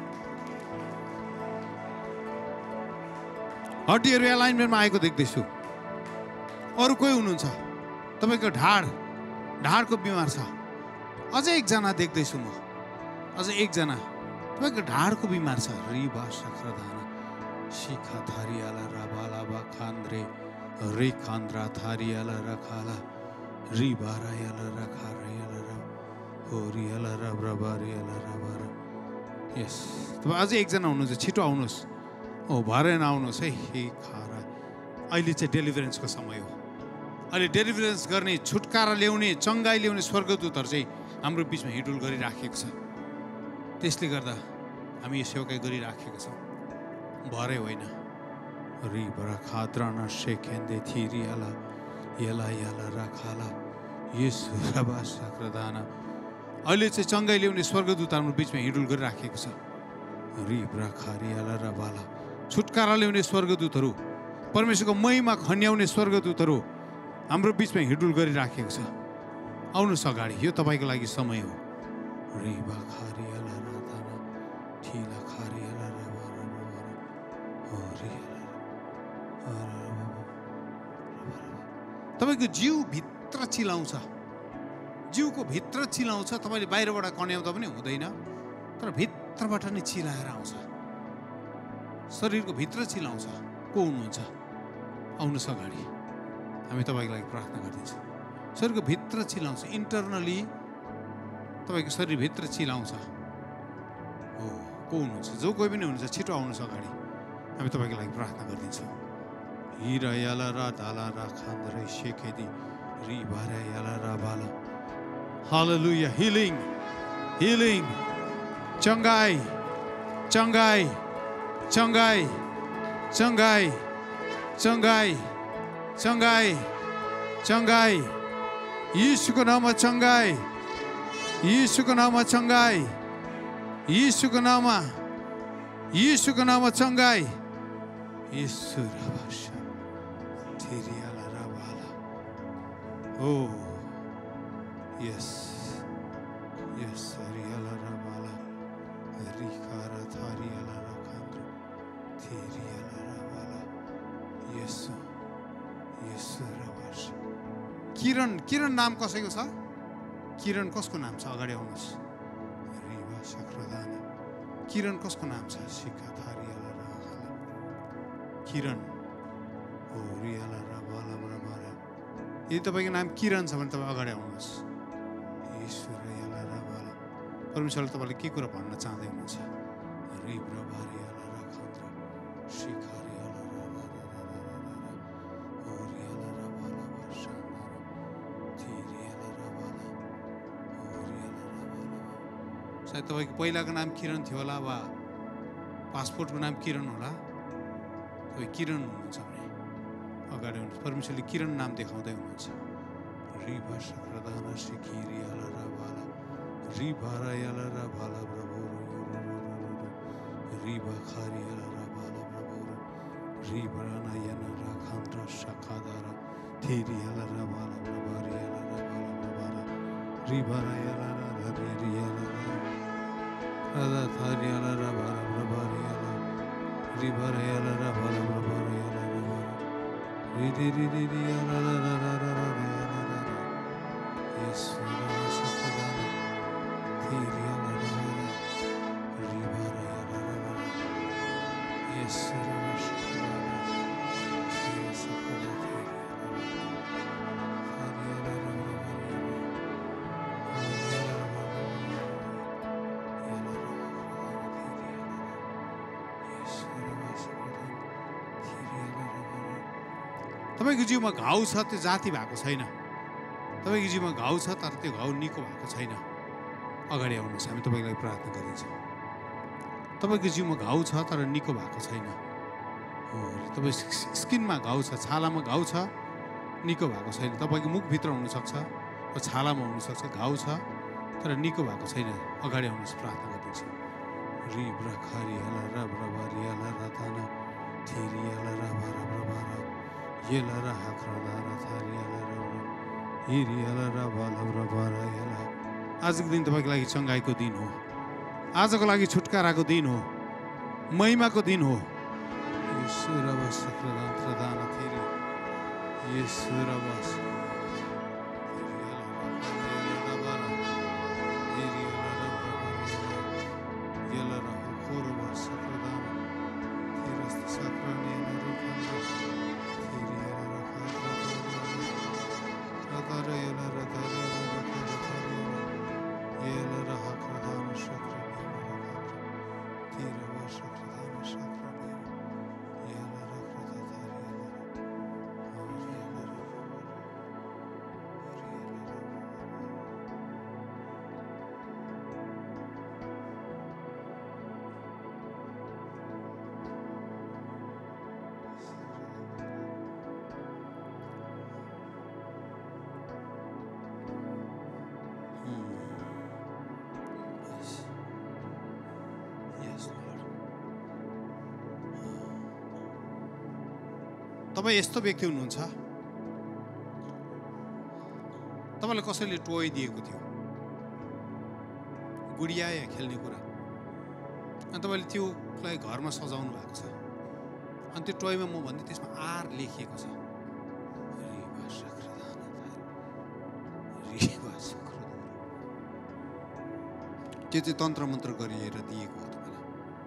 हड्डीहरू एलाइनमेन्टमा आएको देख्दैछु अरू कोही हुनुहुन्छ तपाईँको ढाड ढाडको बिमार छ अझै एकजना देख्दैछु म अझै एकजना तपाईँको ढाडको बिमार छ रिबा सक्रादाना शिखा थारियाला राबाला बा खान्द्रे रे खान्द्रा थारियाला रखाला रिबा रायाला रखा रायाला रा होरियाला रा ब्रबारियाला राबारा यस तपाईँ अझै एकजना हुनुहुन्छ छिटो आउनुहोस् ओ भरे नआउनुहोस् है हे खारा अहिले चाहिँ डेलिभरेन्सको समय हो अहिले डेलिभरेन्स गर्ने छुटकारा ल्याउने चङ्गाई ल्याउने स्वर्गदूतहरू चाहिँ हाम्रो बिचमा हिडुल गरिराखेको छ त्यसले गर्दा हामी यो सेवाकाई गरिराखेका छौँ भरे होइन रिबरा खाद्राना सेकेन्दे थिरियाला यला यला राखाला यसु रबा सक्रादाना अहिले चाहिँ चङ्गाई ल्याउने स्वर्गदूत हाम्रो बिचमा हिडुल गरिराखेको छ रिबरा खारियाला रबाला छुटकारा ल्याउने स्वर्गदूतहरू परमेश्वरको महिमा खन्याउने स्वर्गदूतहरू हाम्रो बिचमा हिडुल गरिराखेको छ आउनुहोस् अगाडि यो तपाईँको लागि समय हो रिबा खारियाला राधाना ठिला खारियाला रबा रबा होरियाला तपाईँको जिउ भित्र चिलाउँछ जिउको भित्र चिलाउँछ तपाईँले बाहिरबाट कन्याउँदा पनि हुँदैन तर भित्रबाट नै चिलाएर आउँछ शरीरको भित्र चिलाउँछ को हुनुहुन्छ आउनुहोस् अगाडि हामी तपाईँको लागि प्रार्थना गरिदिन्छौँ शरीरको भित्र चिलाउँछ इन्टरनली तपाईँको शरीरभित्र चिलाउँछ हो को हुनुहुन्छ जो कोही पनि हुनुहुन्छ छिटो आउनुहोस् अगाडि हामी तपाईँको लागि प्रार्थना गरिदिन्छौँ हिरा याला रा धाला रा खान्द्रे शेखेदी री भारा याला रा बाला हालेलुया हिलिङ हिलिङ चङ्गाई चङ्गाई चङ्गाई चङ्गाई चङ्गाई चङ्गाई चङ्गाई यीशुको नाममा चङ्गाई यीशुको नाममा चङ्गाई यीशुको नाममा यीशुको नाममा चङ्गाई यीशु रबाशा थिरियाला रबाला ओ यस यस रियाला रबाला रिखारा थारियाला रखान्द्र थिरियाला रबाला यीशु यीशु रबाशा किरण किरण नाम कसैको छ किरण कसको नाम छ अगाडि आउनुहोस् रिबा सक्रादाना किरण कसको नाम छ शिखा थारियाला राखाला किरण हो रियाला रबाला रबाला यदि तपाईँको नाम किरण छ भने तपाईँ अगाडि आउनुहोस् ईश्वर याला रबाला परमेश्वरले तपाईँले के कुरा भन्न चाहँदै हुनुहुन्छ रिब रबारियाला राखान्द्र शिखा रियाला रबाला हो रियाला रबाला वर्षान्द्र थिरियाला रबाला हो रियाला रबाला सायद तपाईँको पहिलाको नाम किरण थियो होला वा पासपोर्टको नाम किरण होला तपाईँ किरण हुनुहुन्छ भने अगाडि हुनुहुन्छ परमेश्वरले किरण नाम देखाउँदै हुनुहुन्छ रिबा सक्रादाना सिखिरियाला रबाला रिबारा याला रबाला प्रभु रिबा खारियाला रबाला प्रभु रिबाना याना राखान्द्र सखादारा थिरियाला रबाला प्रभारियाला रबाला प्रभारा रिबारा याला रियाला राधा थारियाला रबाला प्रभारियाला रिबारा याला रबाला प्रभारियाला रबाला रि रि रि रि रि याला रा रा रा रा रा याला रा रा यीशु रबा सखादाना थिरियाला रबाला रिबारा याला रबाला यीशु रबा सखादाना तपाईको जिउमा घाउ छ, त्यो जाति भएको छैन। तपाईको जिउमा घाउ छ तर त्यो घाउ निको भएको छैन। अगाडि आउनुहोस्, हामी तपाईको लागि प्रार्थना गरिन्छौँ। तपाईको जिउमा घाउ छ तर निको भएको छैन। हो, तपाईँ स्किनमा घाउ छ, छालामा घाउ छ, निको भएको छैन। तपाईँको मुखभित्र हुनसक्छ, छालामा हुनसक्छ, घाउ छ तर निको भएको छैन। अगाडि आउनुहोस्, प्रार्थना गरिदिन्छौँ। रि ब्रखारी हला र ब्रबारी हला रताना थिरी हला र बारा ब्रबारा येला र हाक्रादा र थारी हला र हिरी हला र बाला ब्रबारा हला। आजको दिन तपाईँको लागि चङ्गाइको दिन हो। आजको लागि छुटकाराको दिन हो, महिमाको दिन हो। ईश्वर बस प्रदान प्रदान थिरी ईश्वर बस तपाईँ यस्तो व्यक्ति हुनुहुन्छ, तपाईँलाई कसैले टोय दिएको थियो, गुडिया या खेल्ने कुरा, अनि तपाईँले त्योलाई घरमा सजाउनु भएको छ। अनि त्यो टोयमा म भन्दै त्यसमा आर लेखिएको छ। त्यो चाहिँ तन्त्र मन्त्र गरिएर दिएको हो। तपाईँलाई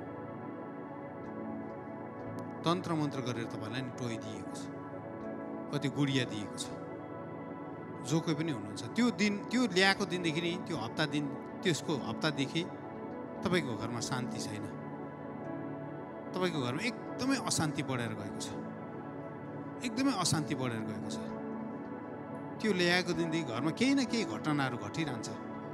तन्त्र मन्त्र गरेर तपाईँलाई नि टोय दिएको छ, कति गुडिया दिएको छ। जो कोही पनि हुनुहुन्छ, त्यो दिन, त्यो ल्याएको दिनदेखि नै त्यो हप्ता दिन, त्यसको हप्तादेखि तपाईँको घरमा शान्ति छैन। तपाईँको घरमा एकदमै अशान्ति बढेर गएको छ, एकदमै अशान्ति बढेर गएको छ। त्यो ल्याएको दिनदेखि घरमा केही न केही घटनाहरू घटिरहन्छ।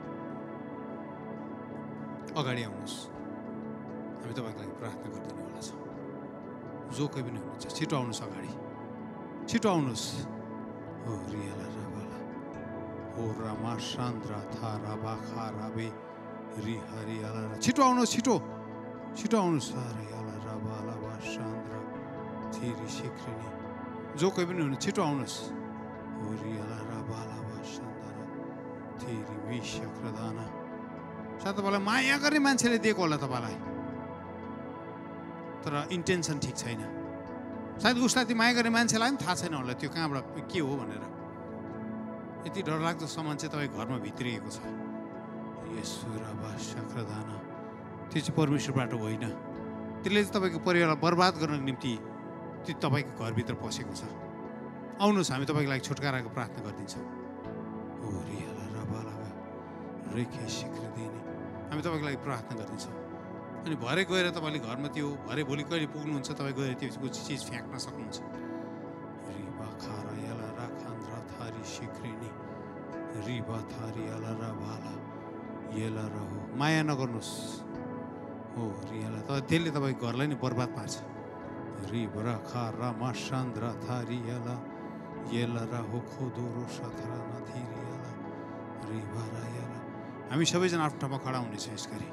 अगाडि आउनुहोस्, हामी तपाईँको लागि प्रार्थना गरिदिनुवाला छौँ। जो कोही पनि हुनुहुन्छ, छिटो आउनुहोस्, अगाडि छिटो आउनुहोस्। हो रियाला रबाला हो रमा सान्द्रा था राबा खा राबे रि हरियाला, छिटो आउनुहोस्, छिटो छिटो आउनुहोस्। हरियाला रबाला बा सान्द्रा थिरी सिक्रिनी, जो कोही पनि हुनुहुन्छ, छिटो आउनुहोस्। हो रियाला रबाला बा सान्द्रा थिरी विशक्रदाना। सायद तपाईँलाई माया गर्ने मान्छेले दिएको होला तपाईँलाई, तर इन्टेन्सन ठिक छैन। सायद उसलाई त्यो माया गर्ने मान्छेलाई पनि थाहा छैन होला त्यो कहाँबाट के हो भनेर। यति डरलाग्दो सामान चाहिँ तपाईँ घरमा भित्रिएको छ। यसो र बाख्रदाना, त्यो चाहिँ परमेश्वरबाट होइन। त्यसले चाहिँ तपाईँको परिवारलाई बर्बाद गर्नको निम्ति त्यो तपाईँको घरभित्र पसेको छ। आउनुहोस्, हामी तपाईँको लागि छुटकाराको प्रार्थना गरिदिन्छौँ। हो रियाला रबाला रेखे शीघ्र दिने, हामी तपाईँको लागि प्रार्थना गरिदिन्छौँ। अनि भरे गएर तपाईँले घरमा त्यो भरे भोलि कहिले पुग्नुहुन्छ, तपाईँ गएर त्यो चिज फ्याँक्न सक्नुहुन्छ। रिबा खारा याला राखान्द्रा थारी सिक्रिनी रिबा थारी याला र भाला येला रहो। माया नगर्नुहोस्। हो रियाला, तर त्यसले तपाईँको घरलाई नै बर्बाद पार्छ। रिबरा खारा मासान्द्रा थारी याला येला रहो खोदोरो सथरा नथिरी याला रिबा रा याला। हामी सबैजना आफ्नो ठाउँमा खडा हुनेछौँ यसरी।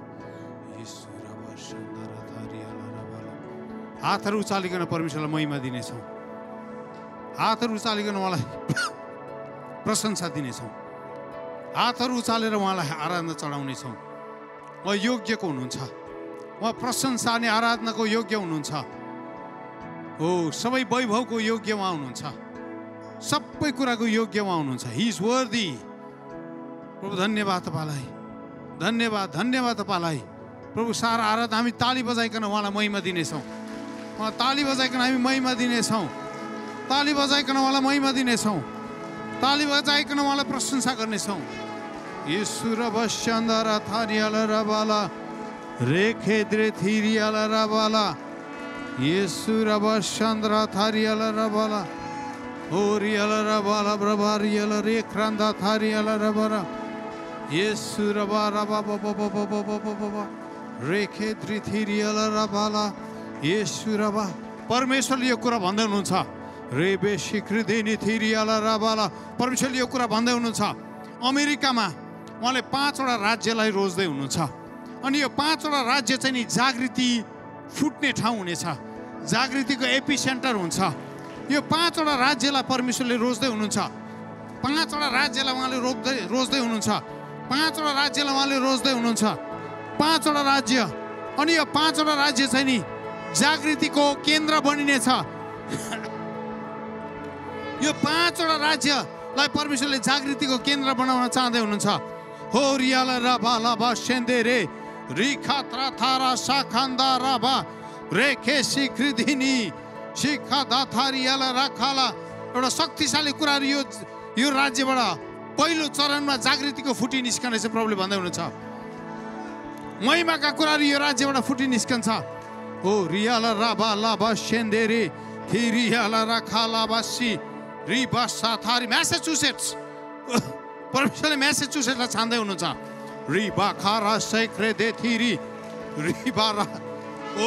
हातहरू उचालिकन परमेश्वरलाई महिमा दिनेछौँ। हातहरू उचालिकन उहाँलाई प्रशंसा दिनेछौँ। हातहरू उचालेर उहाँलाई आराधना चढाउनेछौँ। उहाँ योग्यको हुनुहुन्छ, उहाँ प्रशंसा अनि आराधनाको योग्य हुनुहुन्छ। हो, सबै वैभवको योग्य उहाँ हुनुहुन्छ, सबै कुराको योग्य उहाँ हुनुहुन्छ। हि इज वर्दी। प्रभु धन्यवाद तपाईँलाई, धन्यवाद धन्यवाद तपाईँलाई प्रभु। सारा आराधना हामी ताली बजाइकन उहाँलाई महिमा दिनेछौँ। उहाँ ताली बजाइकन हामी महिमा दिनेछौँ। ताली बजाइकन उहाँलाई महिमा दिनेछौँ। ताली बजाइकन उहाँलाई प्रशंसा गर्नेछौँ। यसु र बस्यान्दारा थारियाला रबाला रेखे द्रे थिरियाला रबाला यसु र बस्यान्द्रा थारियाला रबाला Oriala rabala brabariala rekranda thariala rabara. Yesu rabara baba baba baba baba baba. Rekhe drithiriala rabala. Yesu raba. परमेश्वरले यो कुरा भन्दै हुनुहुन्छ रेबे सिक्रिदिनी थिरियाला राबाला परमेश्वरले यो कुरा भन्दै हुनुहुन्छ अमेरिकामा उहाँले पाँचवटा राज्यलाई रोज्दै हुनुहुन्छ अनि यो पाँचवटा राज्य चाहिँ नि जागृति फुट्ने ठाउँ हुनेछ जागृतिको एपी सेन्टर हुन्छ यो पाँचवटा राज्यलाई परमेश्वरले रोज्दै हुनुहुन्छ पाँचवटा राज्यलाई उहाँले रोज्दै रोज्दै हुनुहुन्छ पाँचवटा राज्यलाई उहाँले रोज्दै हुनुहुन्छ पाँचवटा राज्य अनि यो पाँचवटा राज्य चाहिँ नि जागृतिको केन्द्र बनिनेछ यो पाँचवटा राज्यलाई परमेश्वरले जागृतिको केन्द्र बनाउन चाहँदै हुनुहुन्छ हो रियाला राबाला बा सेन्देरे रिखा त्राथारा साखान्दा राबा रेखे सिक्रिदिनी शिखा दाथारियाला राखाला एउटा शक्तिशाली कुराहरू यो यो राज्यबाट पहिलो चरणमा जागृतिको फुटी निस्कने चाहिँ प्रभुले भन्दै हुनुहुन्छ महिमाका कुराहरू यो राज्यबाट फुटी निस्कन्छ Oh, riala raba laba shendere, hiriala rakala basi, riba sathari, Massachusetts. परमेश्वरले म्यासेचुसेट्सलाई छान्दै हुनुहुन्छ रिबा खारा सेक्रे दे थिरी रिबा रा ओ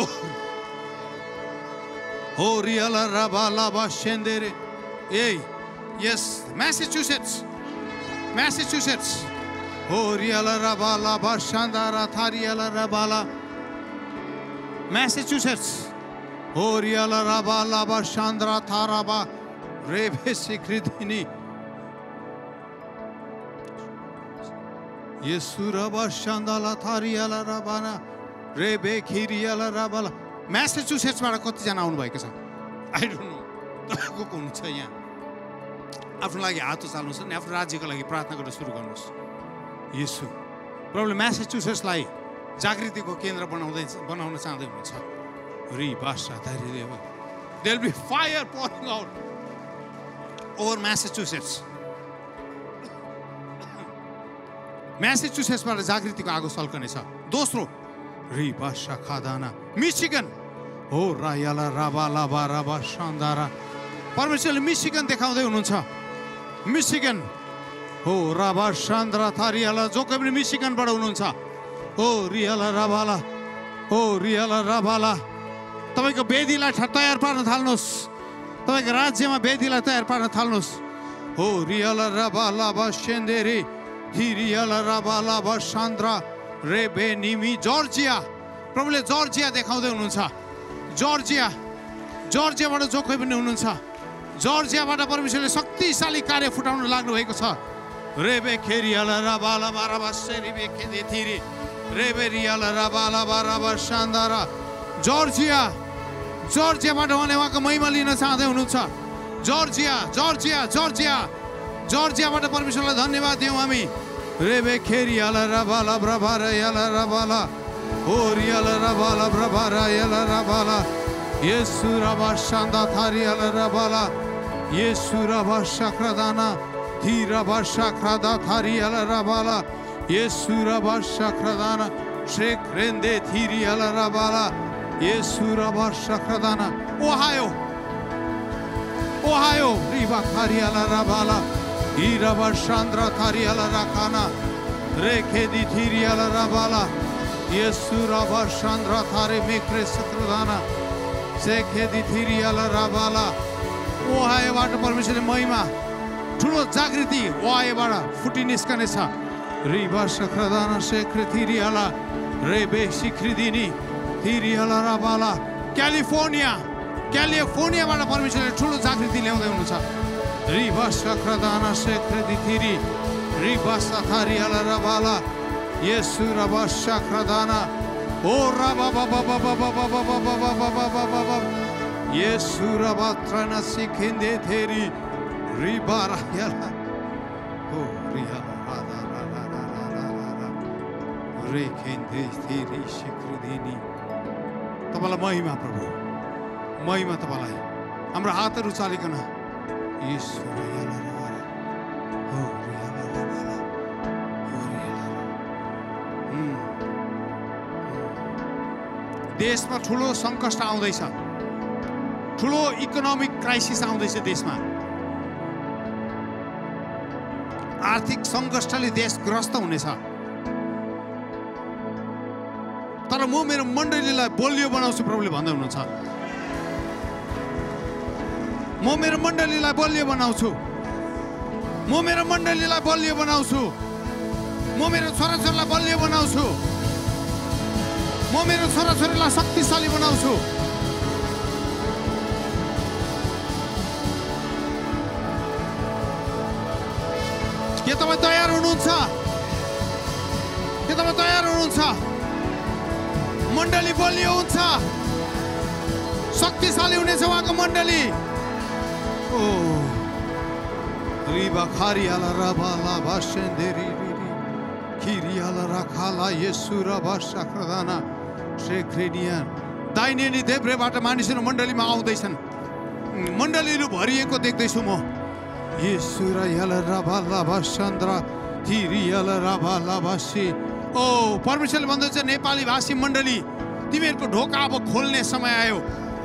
हो रियाला राबा लाबा शेन्देरे ए यस म्यासेचुसेट्स म्यासेचुसेट्स हो रियाला राबा लाबा शान्दारा थारियाला राबाला Massachusetts, Oriala Raba Laba Chandra Tharaba, Rebe Sikridini, Yesuraba Chandala Thariala Rabana, Rebe Kiriala Rabala, Massachusetts Marakotijana on bike. I don't know. After like Atos Alus, and after Radical like Pratna Suruganus. Yesu. Probably Massachusetts like. जागृतिको केन्द्र बनाउँदै बनाउन चाहँदै हुनुहुन्छ रि भाषा धैर्य there be fire pouring out over Massachusetts Massachusettsबाट जागृतिको आगो सल्कनेछ दोस्रो रि भाषा खादाना मिशिगन हो रायाला राबा लाबा राबा शान्दारा परमेश्वरले मिशिगन देखाउँदै हुनुहुन्छ मिशिगन हो राबा शान्दारा थारियाला जो कोही पनि मिशिगनबाट हुनुहुन्छ Oh, Riala Rabala. Oh, Riala Rabala. तपाईँको वेदीलाई तयार पार्न थाल्नुस् तपाईँको राज्यमा वेदीलाई तयार पार्न थाल्नुस् हो रियाला राबाला बा सेन्देरे हिरियाला राबाला बा सान्द्रा रेबे निमी जर्जिया प्रभुले जर्जिया देखाउँदै हुनुहुन्छ जर्जिया जर्जियाबाट जो कोही पनि हुनुहुन्छ जर्जियाबाट परमेश्वरले शक्तिशाली कार्य फुटाउन लाग्नु भएको छ रेबे खेरियाला राबाला बाराबा सेरिबे खेदे थिरी रेबेरियाला राबाला बाराबा शान्दारा जर्जिया जर्जियाबाट उहाँले उहाँको महिमा लिन चाहँदै हुनुहुन्छ जर्जिया जर्जिया जर्जिया जर्जियाबाट परमेश्वरलाई धन्यवाद दियौँ हामी रेबे खेरियाला राबाला ब्रबारा याला राबाला ओरियाला राबाला ब्रबारा याला राबाला येसु राबा शान्दा थारियाला राबाला येसु राबा शाक्रदाना थीराबा शाक्रदा थारियाला राबाला येसु राबा शाक्रदाना शेख रेंदे थीरियाला राबाला येसु राबा शाक्रदाना ओहायो ओहायो रिबा थारियाला राबाला ईराबा शांद्रा थारियाला राखाना रेखे दी थीरियाला राबाला येसु राबा शांद्रा थारे मेक्रे सत्रदाना शेखे दी थीरियाला राबाला ओहायोबाट परमेश्वरले महिमा ठुलो जागृति ओहायोबाट फुटी निस्कनेछ रिबा शाक्रदाना शेख्रे थीरियाला रेबे सिक्रिदिनी थीरियाला राबाला क्यालिफोर्निया क्यालिफोर्नियाबाट परमेश्वरले ठुलो जागृति ल्याउँदै हुनुहुन्छ रिबा शाक्रदाना शेख्रे थिरी रिबा साथारियाला राबाला येसु राबा शाक्रदाना ओ राबा बाबा बाबा बाबा बाबा बाबा बाबा बाबा येसु राबा त्रना सिखिंदे थेरी रिबा रायाला ओ रियाला रादा रादा रादा रादा रेखेंदे थेरी सिक्रिदिनी तपाईलाई महिमा प्रभु महिमा तपाईलाई हाम्रो हातहरु चालिकन येशू रियाला राबाला ओ रियाला राबाला ओ रियाला हम देशमा ठुलो संकट आउँदैछ ठुलो इकोनोमिक क्राइसिस आउँदैछ देशमा आर्थिक सङ्कष्टले देश ग्रस्त हुनेछ, तर म मेरो मण्डलीलाई बलियो बनाउँछु प्रभुले भन्दै हुनुहुन्छ। म मेरो मण्डलीलाई बलियो बनाउँछु, म मेरो मण्डलीलाई बलियो बनाउँछु, म मेरो छोराछोरीलाई बलियो बनाउँछु, म मेरो छोराछोरीलाई शक्तिशाली बनाउँछु। के तपाईँ तयार हुनुहुन्छ? के तपाईँ तयार हुनुहुन्छ? मण्डली बलियो हुन्छ, शक्तिशाली हुनेछ उहाँको मण्डली। ओ रिबा खारियाला रबाला बासेन्देरी खिरियाला राखाला येसुरा बासाख्रदाना शेख्रेनिया दाहिने अनि देब्रेबाट मानिसहरू मण्डलीमा आउँदैछन्। मण्डलीहरू भरिएको देख्दैछु म। येसुरा याला रबाला बासन्द्रा खिरियाला रबाला बासी। ओ परमेश्वरले भन्दैछ नेपाली भाषी मण्डली तिमीहरूको ढोका अब खोल्ने समय आयो।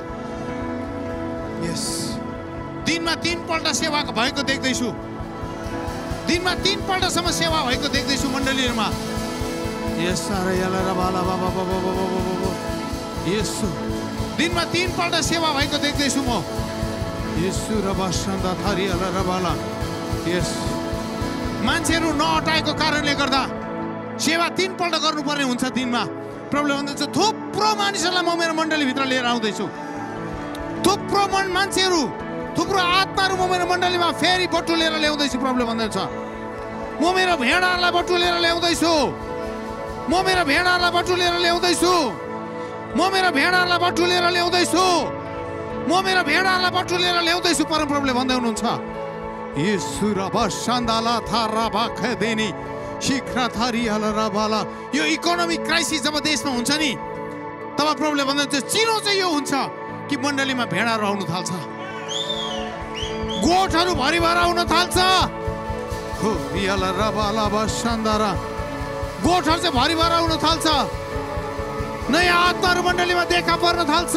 यस दिनमा तीन पल्ट सेवा भएको देख्दैछु, दिनमा तीन पल्टसम्म सेवा भएको देख्दैछु मण्डलीहरूमा। यस सारा याला रबाला बाबा बाबा बाबा बाबा यसु दिनमा तीन पल्ट सेवा भएको देख्दैछु म। यसु रबा सन्दा थरी याला रबाला। यस मान्छेहरू नअटाएको कारणले गर्दा सेवा तीन पल्ट गर्नुपर्ने हुन्छ दिनमा। प्रभुले भन्दैछ थुप्रो मानिसहरूलाई म मेरो मण्डलीभित्र लिएर आउँदैछु। थुप्रो मन मान्छेहरू, थुप्रो आत्माहरू म मेरो मण्डलीमा फेरि बटुलेर ल्याउँदैछु। प्रभुले भन्दैछ म मेरो भेडाहरूलाई बटुलेर ल्याउँदैछु, म मेरो भेडाहरूलाई बटुलेर ल्याउँदैछु, म मेरो भेडाहरूलाई बटुलेर ल्याउँदैछु, म मेरो भेडाहरूलाई बटुलेर ल्याउँदैछु। परमप्रभुले भन्दै हुनुहुन्छ यसु रबा सन्दाला थारा बाखदेनी शीघ्र थरी हलराबाला। यो इकोनोमिक क्राइसिस जब देशमा हुन्छ नि तब प्रभुले भन्नुहुन्छ चिनो चाहिँ यो हुन्छ कि मण्डलीमा भेडाहरू आउन थाल्छ, गोठहरू भरिभर आउन थाल्छ। हो रियाला रबाला बसन्दारा गोठहरू चाहिँ भरिभर आउन थाल्छ। नयाँ आत्माहरू मण्डलीमा देखा पर्न थाल्छ।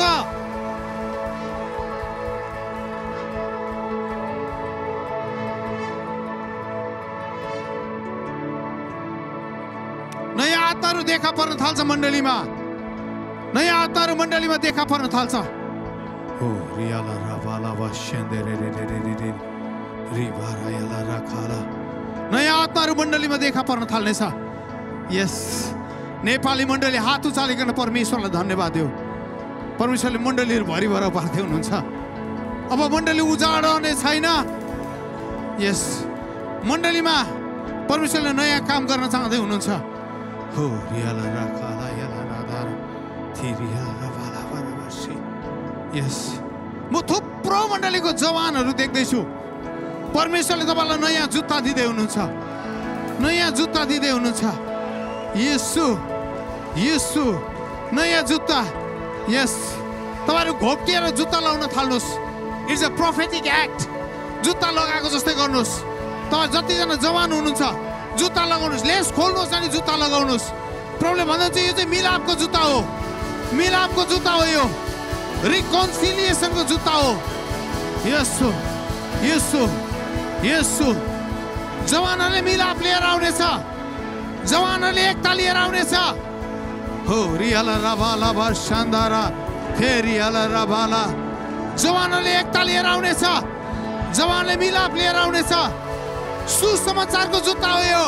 नयाँ आत्माहरू देखा पर्न थाल्छ मण्डलीमा, नयाँ आत्माहरू मण्डलीमा देखा पर्न थाल्छ। हो रियाला रबाला बसन्देरे रे रे रे रे रिबारा याला राखाला। नयाँ आत्माहरू मण्डलीमा देखा पर्न थाल्नेछ। यस नेपाली मण्डली हात उचालिकन परमेश्वरलाई धन्यवाद दियो। परमेश्वरले मण्डलीहरू भरिभर पार्दै हुनुहुन्छ। अब मण्डली उजाडने छैन। यस मण्डलीमा परमेश्वरले नयाँ काम गर्न चाहँदै हुनुहुन्छ। हो रियाला राखाला याला रादार थिरियाला बाला बराबसी। यस म थुप्रो मण्डलीको जवानहरू देख्दैछु। परमेश्वरले तपाईँलाई नयाँ जुत्ता दिँदै हुनुहुन्छ, नयाँ जुत्ता दिँदै हुनुहुन्छ। यसु यसु नयाँ जुत्ता। यस तपाईँहरू घोप्टिएर जुत्ता लगाउन थाल्नुहोस्। It's a prophetic act. जुत्ता लगाएको जस्तै गर्नुहोस्। तपाईँ जतिजना जवान हुनुहुन्छ जुत्ता लगाउनुहोस्, लेस खोल्नुहोस् अनि जुत्ता लगाउनुहोस्। प्रभुले भन्नुहुन्छ यो चाहिँ मिलापको जुत्ता हो, मिलापको जुत्ता हो, यो रिकन्सिलिएसनको जुत्ता हो। यसो यसो यसो जवानहरूले मिलाप लिएर आउनेछ, जवानहरूले एकता लिएर आउनेछ। हो रियाला रबाला बसन्दारा फेरियाला रबाला। जवानहरूले एकता लिएर आउनेछ, जवानले मिलाप लिएर आउनेछ। सुसमाचारको जुत्ता हो यो।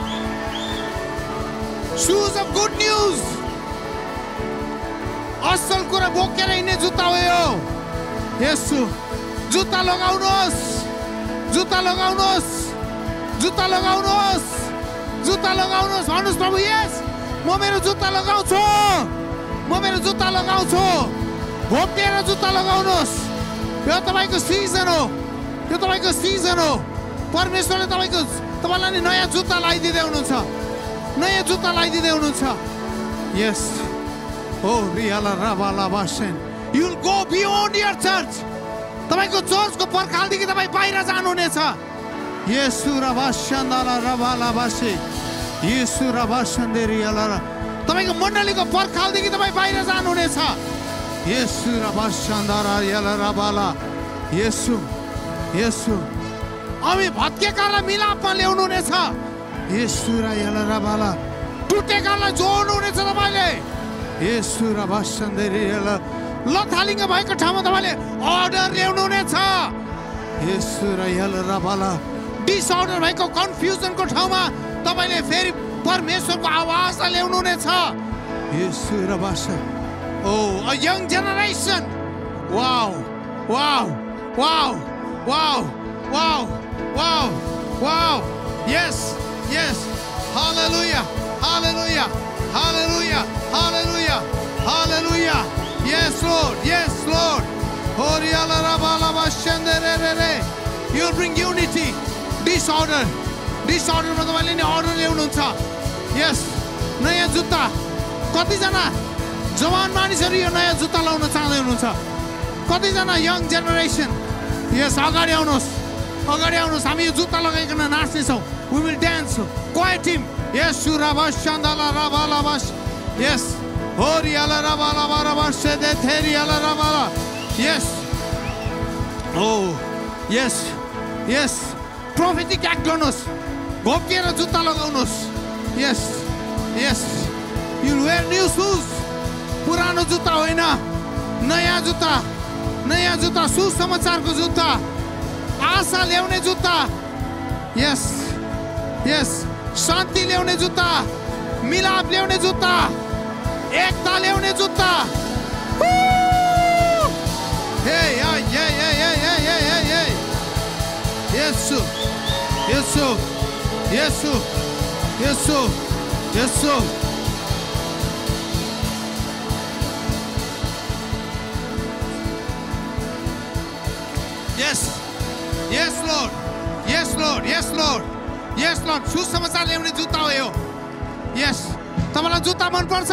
Shoes of good news. असल कुरा बोकेर हिँड्ने जुत्ता हो यो। यसो जुत्ता लगाउनुहोस्, जुत्ता लगाउनुहोस्, जुत्ता लगाउनुहोस्, जुत्ता लगाउनुहोस्। भन्नुहोस् प्रभु यस म मेरो जुत्ता लगाउँछु, म मेरो जुत्ता लगाउँछु। घोप्टिएर जुत्ता लगाउनुहोस्। यो तपाईँको सिजन हो, यो तपाईँको सिजन हो। परमेश्वरले तपाईँको तपाईँलाई नि नयाँ जुत्ता लगाइदिँदै हुनुहुन्छ, नयाँ जुत्ता लगाइदिँदै हुनुहुन्छ। यस ओ रियाला रबाला बासेन। You will go beyond your church. तपाईँको चर्चको पर्खालदेखि तपाईँ बाहिर जानुहुनेछ। यसु रबासन्दाला रबाला बासे यसु रबासन्दे रियाला। तपाईँको मण्डलीको पर्खालदेखि तपाईँ बाहिर जानुहुनेछ। यसु रबासन्दारा याला रबाला। यसु यसु हामी भत्केकालाई मिलापमा ल्याउनु हुनेछ येशू र यलरा बाला टुटेकालाई जोड्नु हुनेछ तपाईले येशू र बसन्दरी यल लथालिङ्ग भएको ठाउँमा तपाईले अर्डर ल्याउनु हुनेछ येशू र यलरा बाला डिसअर्डर भएको कन्फ्युजनको ठाउँमा तपाईले फेरि परमेश्वरको आवाजलाई ल्याउनु हुनेछ येशू र बस Oh, a young generation. Wow, wow, wow, wow, wow, wow, wow. Yes, yes. Hallelujah, hallelujah, hallelujah, hallelujah, hallelujah. Yes, Lord, yes, Lord. You'll bring unity, disorder. Disorder, order. Yes, नयाँ जुत्ता कतिजना जवान मानिसहरु यो नयाँ जुत्ता लाउन चाहदै हुनुहुन्छ कतिजना यङ जेनेरेसन यस अगाडि आउनुहोस् अगाडि आउनुहोस् हामी यो जुत्ता लगाइकन नाच्ने छौं we will dance quiet team yes suraba shandala rabala bas yes horiala rabala rabas de theriala rabala yes oh yes yes prophetic act गर्नुहोस् घोकेर जुत्ता लगाउनुहोस् yes yes you wear new shoes पुरानो जुत्ता होइन नयाँ जुत्ता नयाँ जुत्ता सुसमाचारको जुत्ता आशा ल्याउने जुत्ता यस यस शान्ति ल्याउने जुत्ता मिलाप ल्याउने जुत्ता एकता ल्याउने जुत्ता हे या या या या या या या या येशू येशू येशू येशू येशू Yes, yes, Lord. Yes, Lord. Yes, Lord. Yes, Lord. सुसमाचार ल्याउने जुत्ता हो यो. Yes. तपाईलाई जुत्ता मन पर्छ?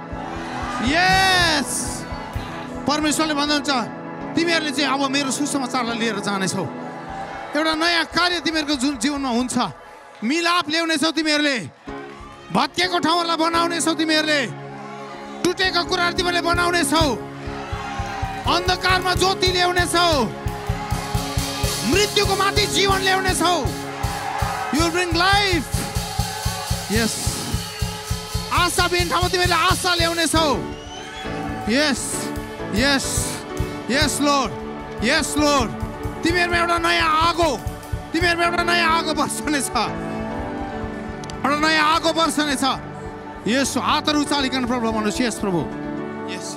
Yes. परमेश्वरले भन्नुहुन्छ तिमीहरूले चाहिँ अब मेरो सुसमाचारलाई लिएर जानेछौ. एउटा नयाँ कार्य तिमीहरूको जीवनमा हुन्छ. मिलाप ल्याउनेछौ तिमीहरूले. भत्केको ठाउँहरूलाई बनाउनेछौ तिमीहरूले. टुटेको कुराहरू तिमीहरूले बनाउनेछौ. अन्धकारमा ज्योति ल्याउनेछौ. मृत्युको माथि जीवन ल्याउने छौ you will bring life yes आशा बिन ठाउँमा तिमीले आशा ल्याउने छौ yes yes yes lord yes lord तिमीहरुमा एउटा नयाँ आगो तिमीहरुमा एउटा नयाँ आगो बर्सने छ एउटा नयाँ आगो बर्सने छ यस हातहरु उचालिकन प्रभु भन्नुहोस् यस प्रभु yes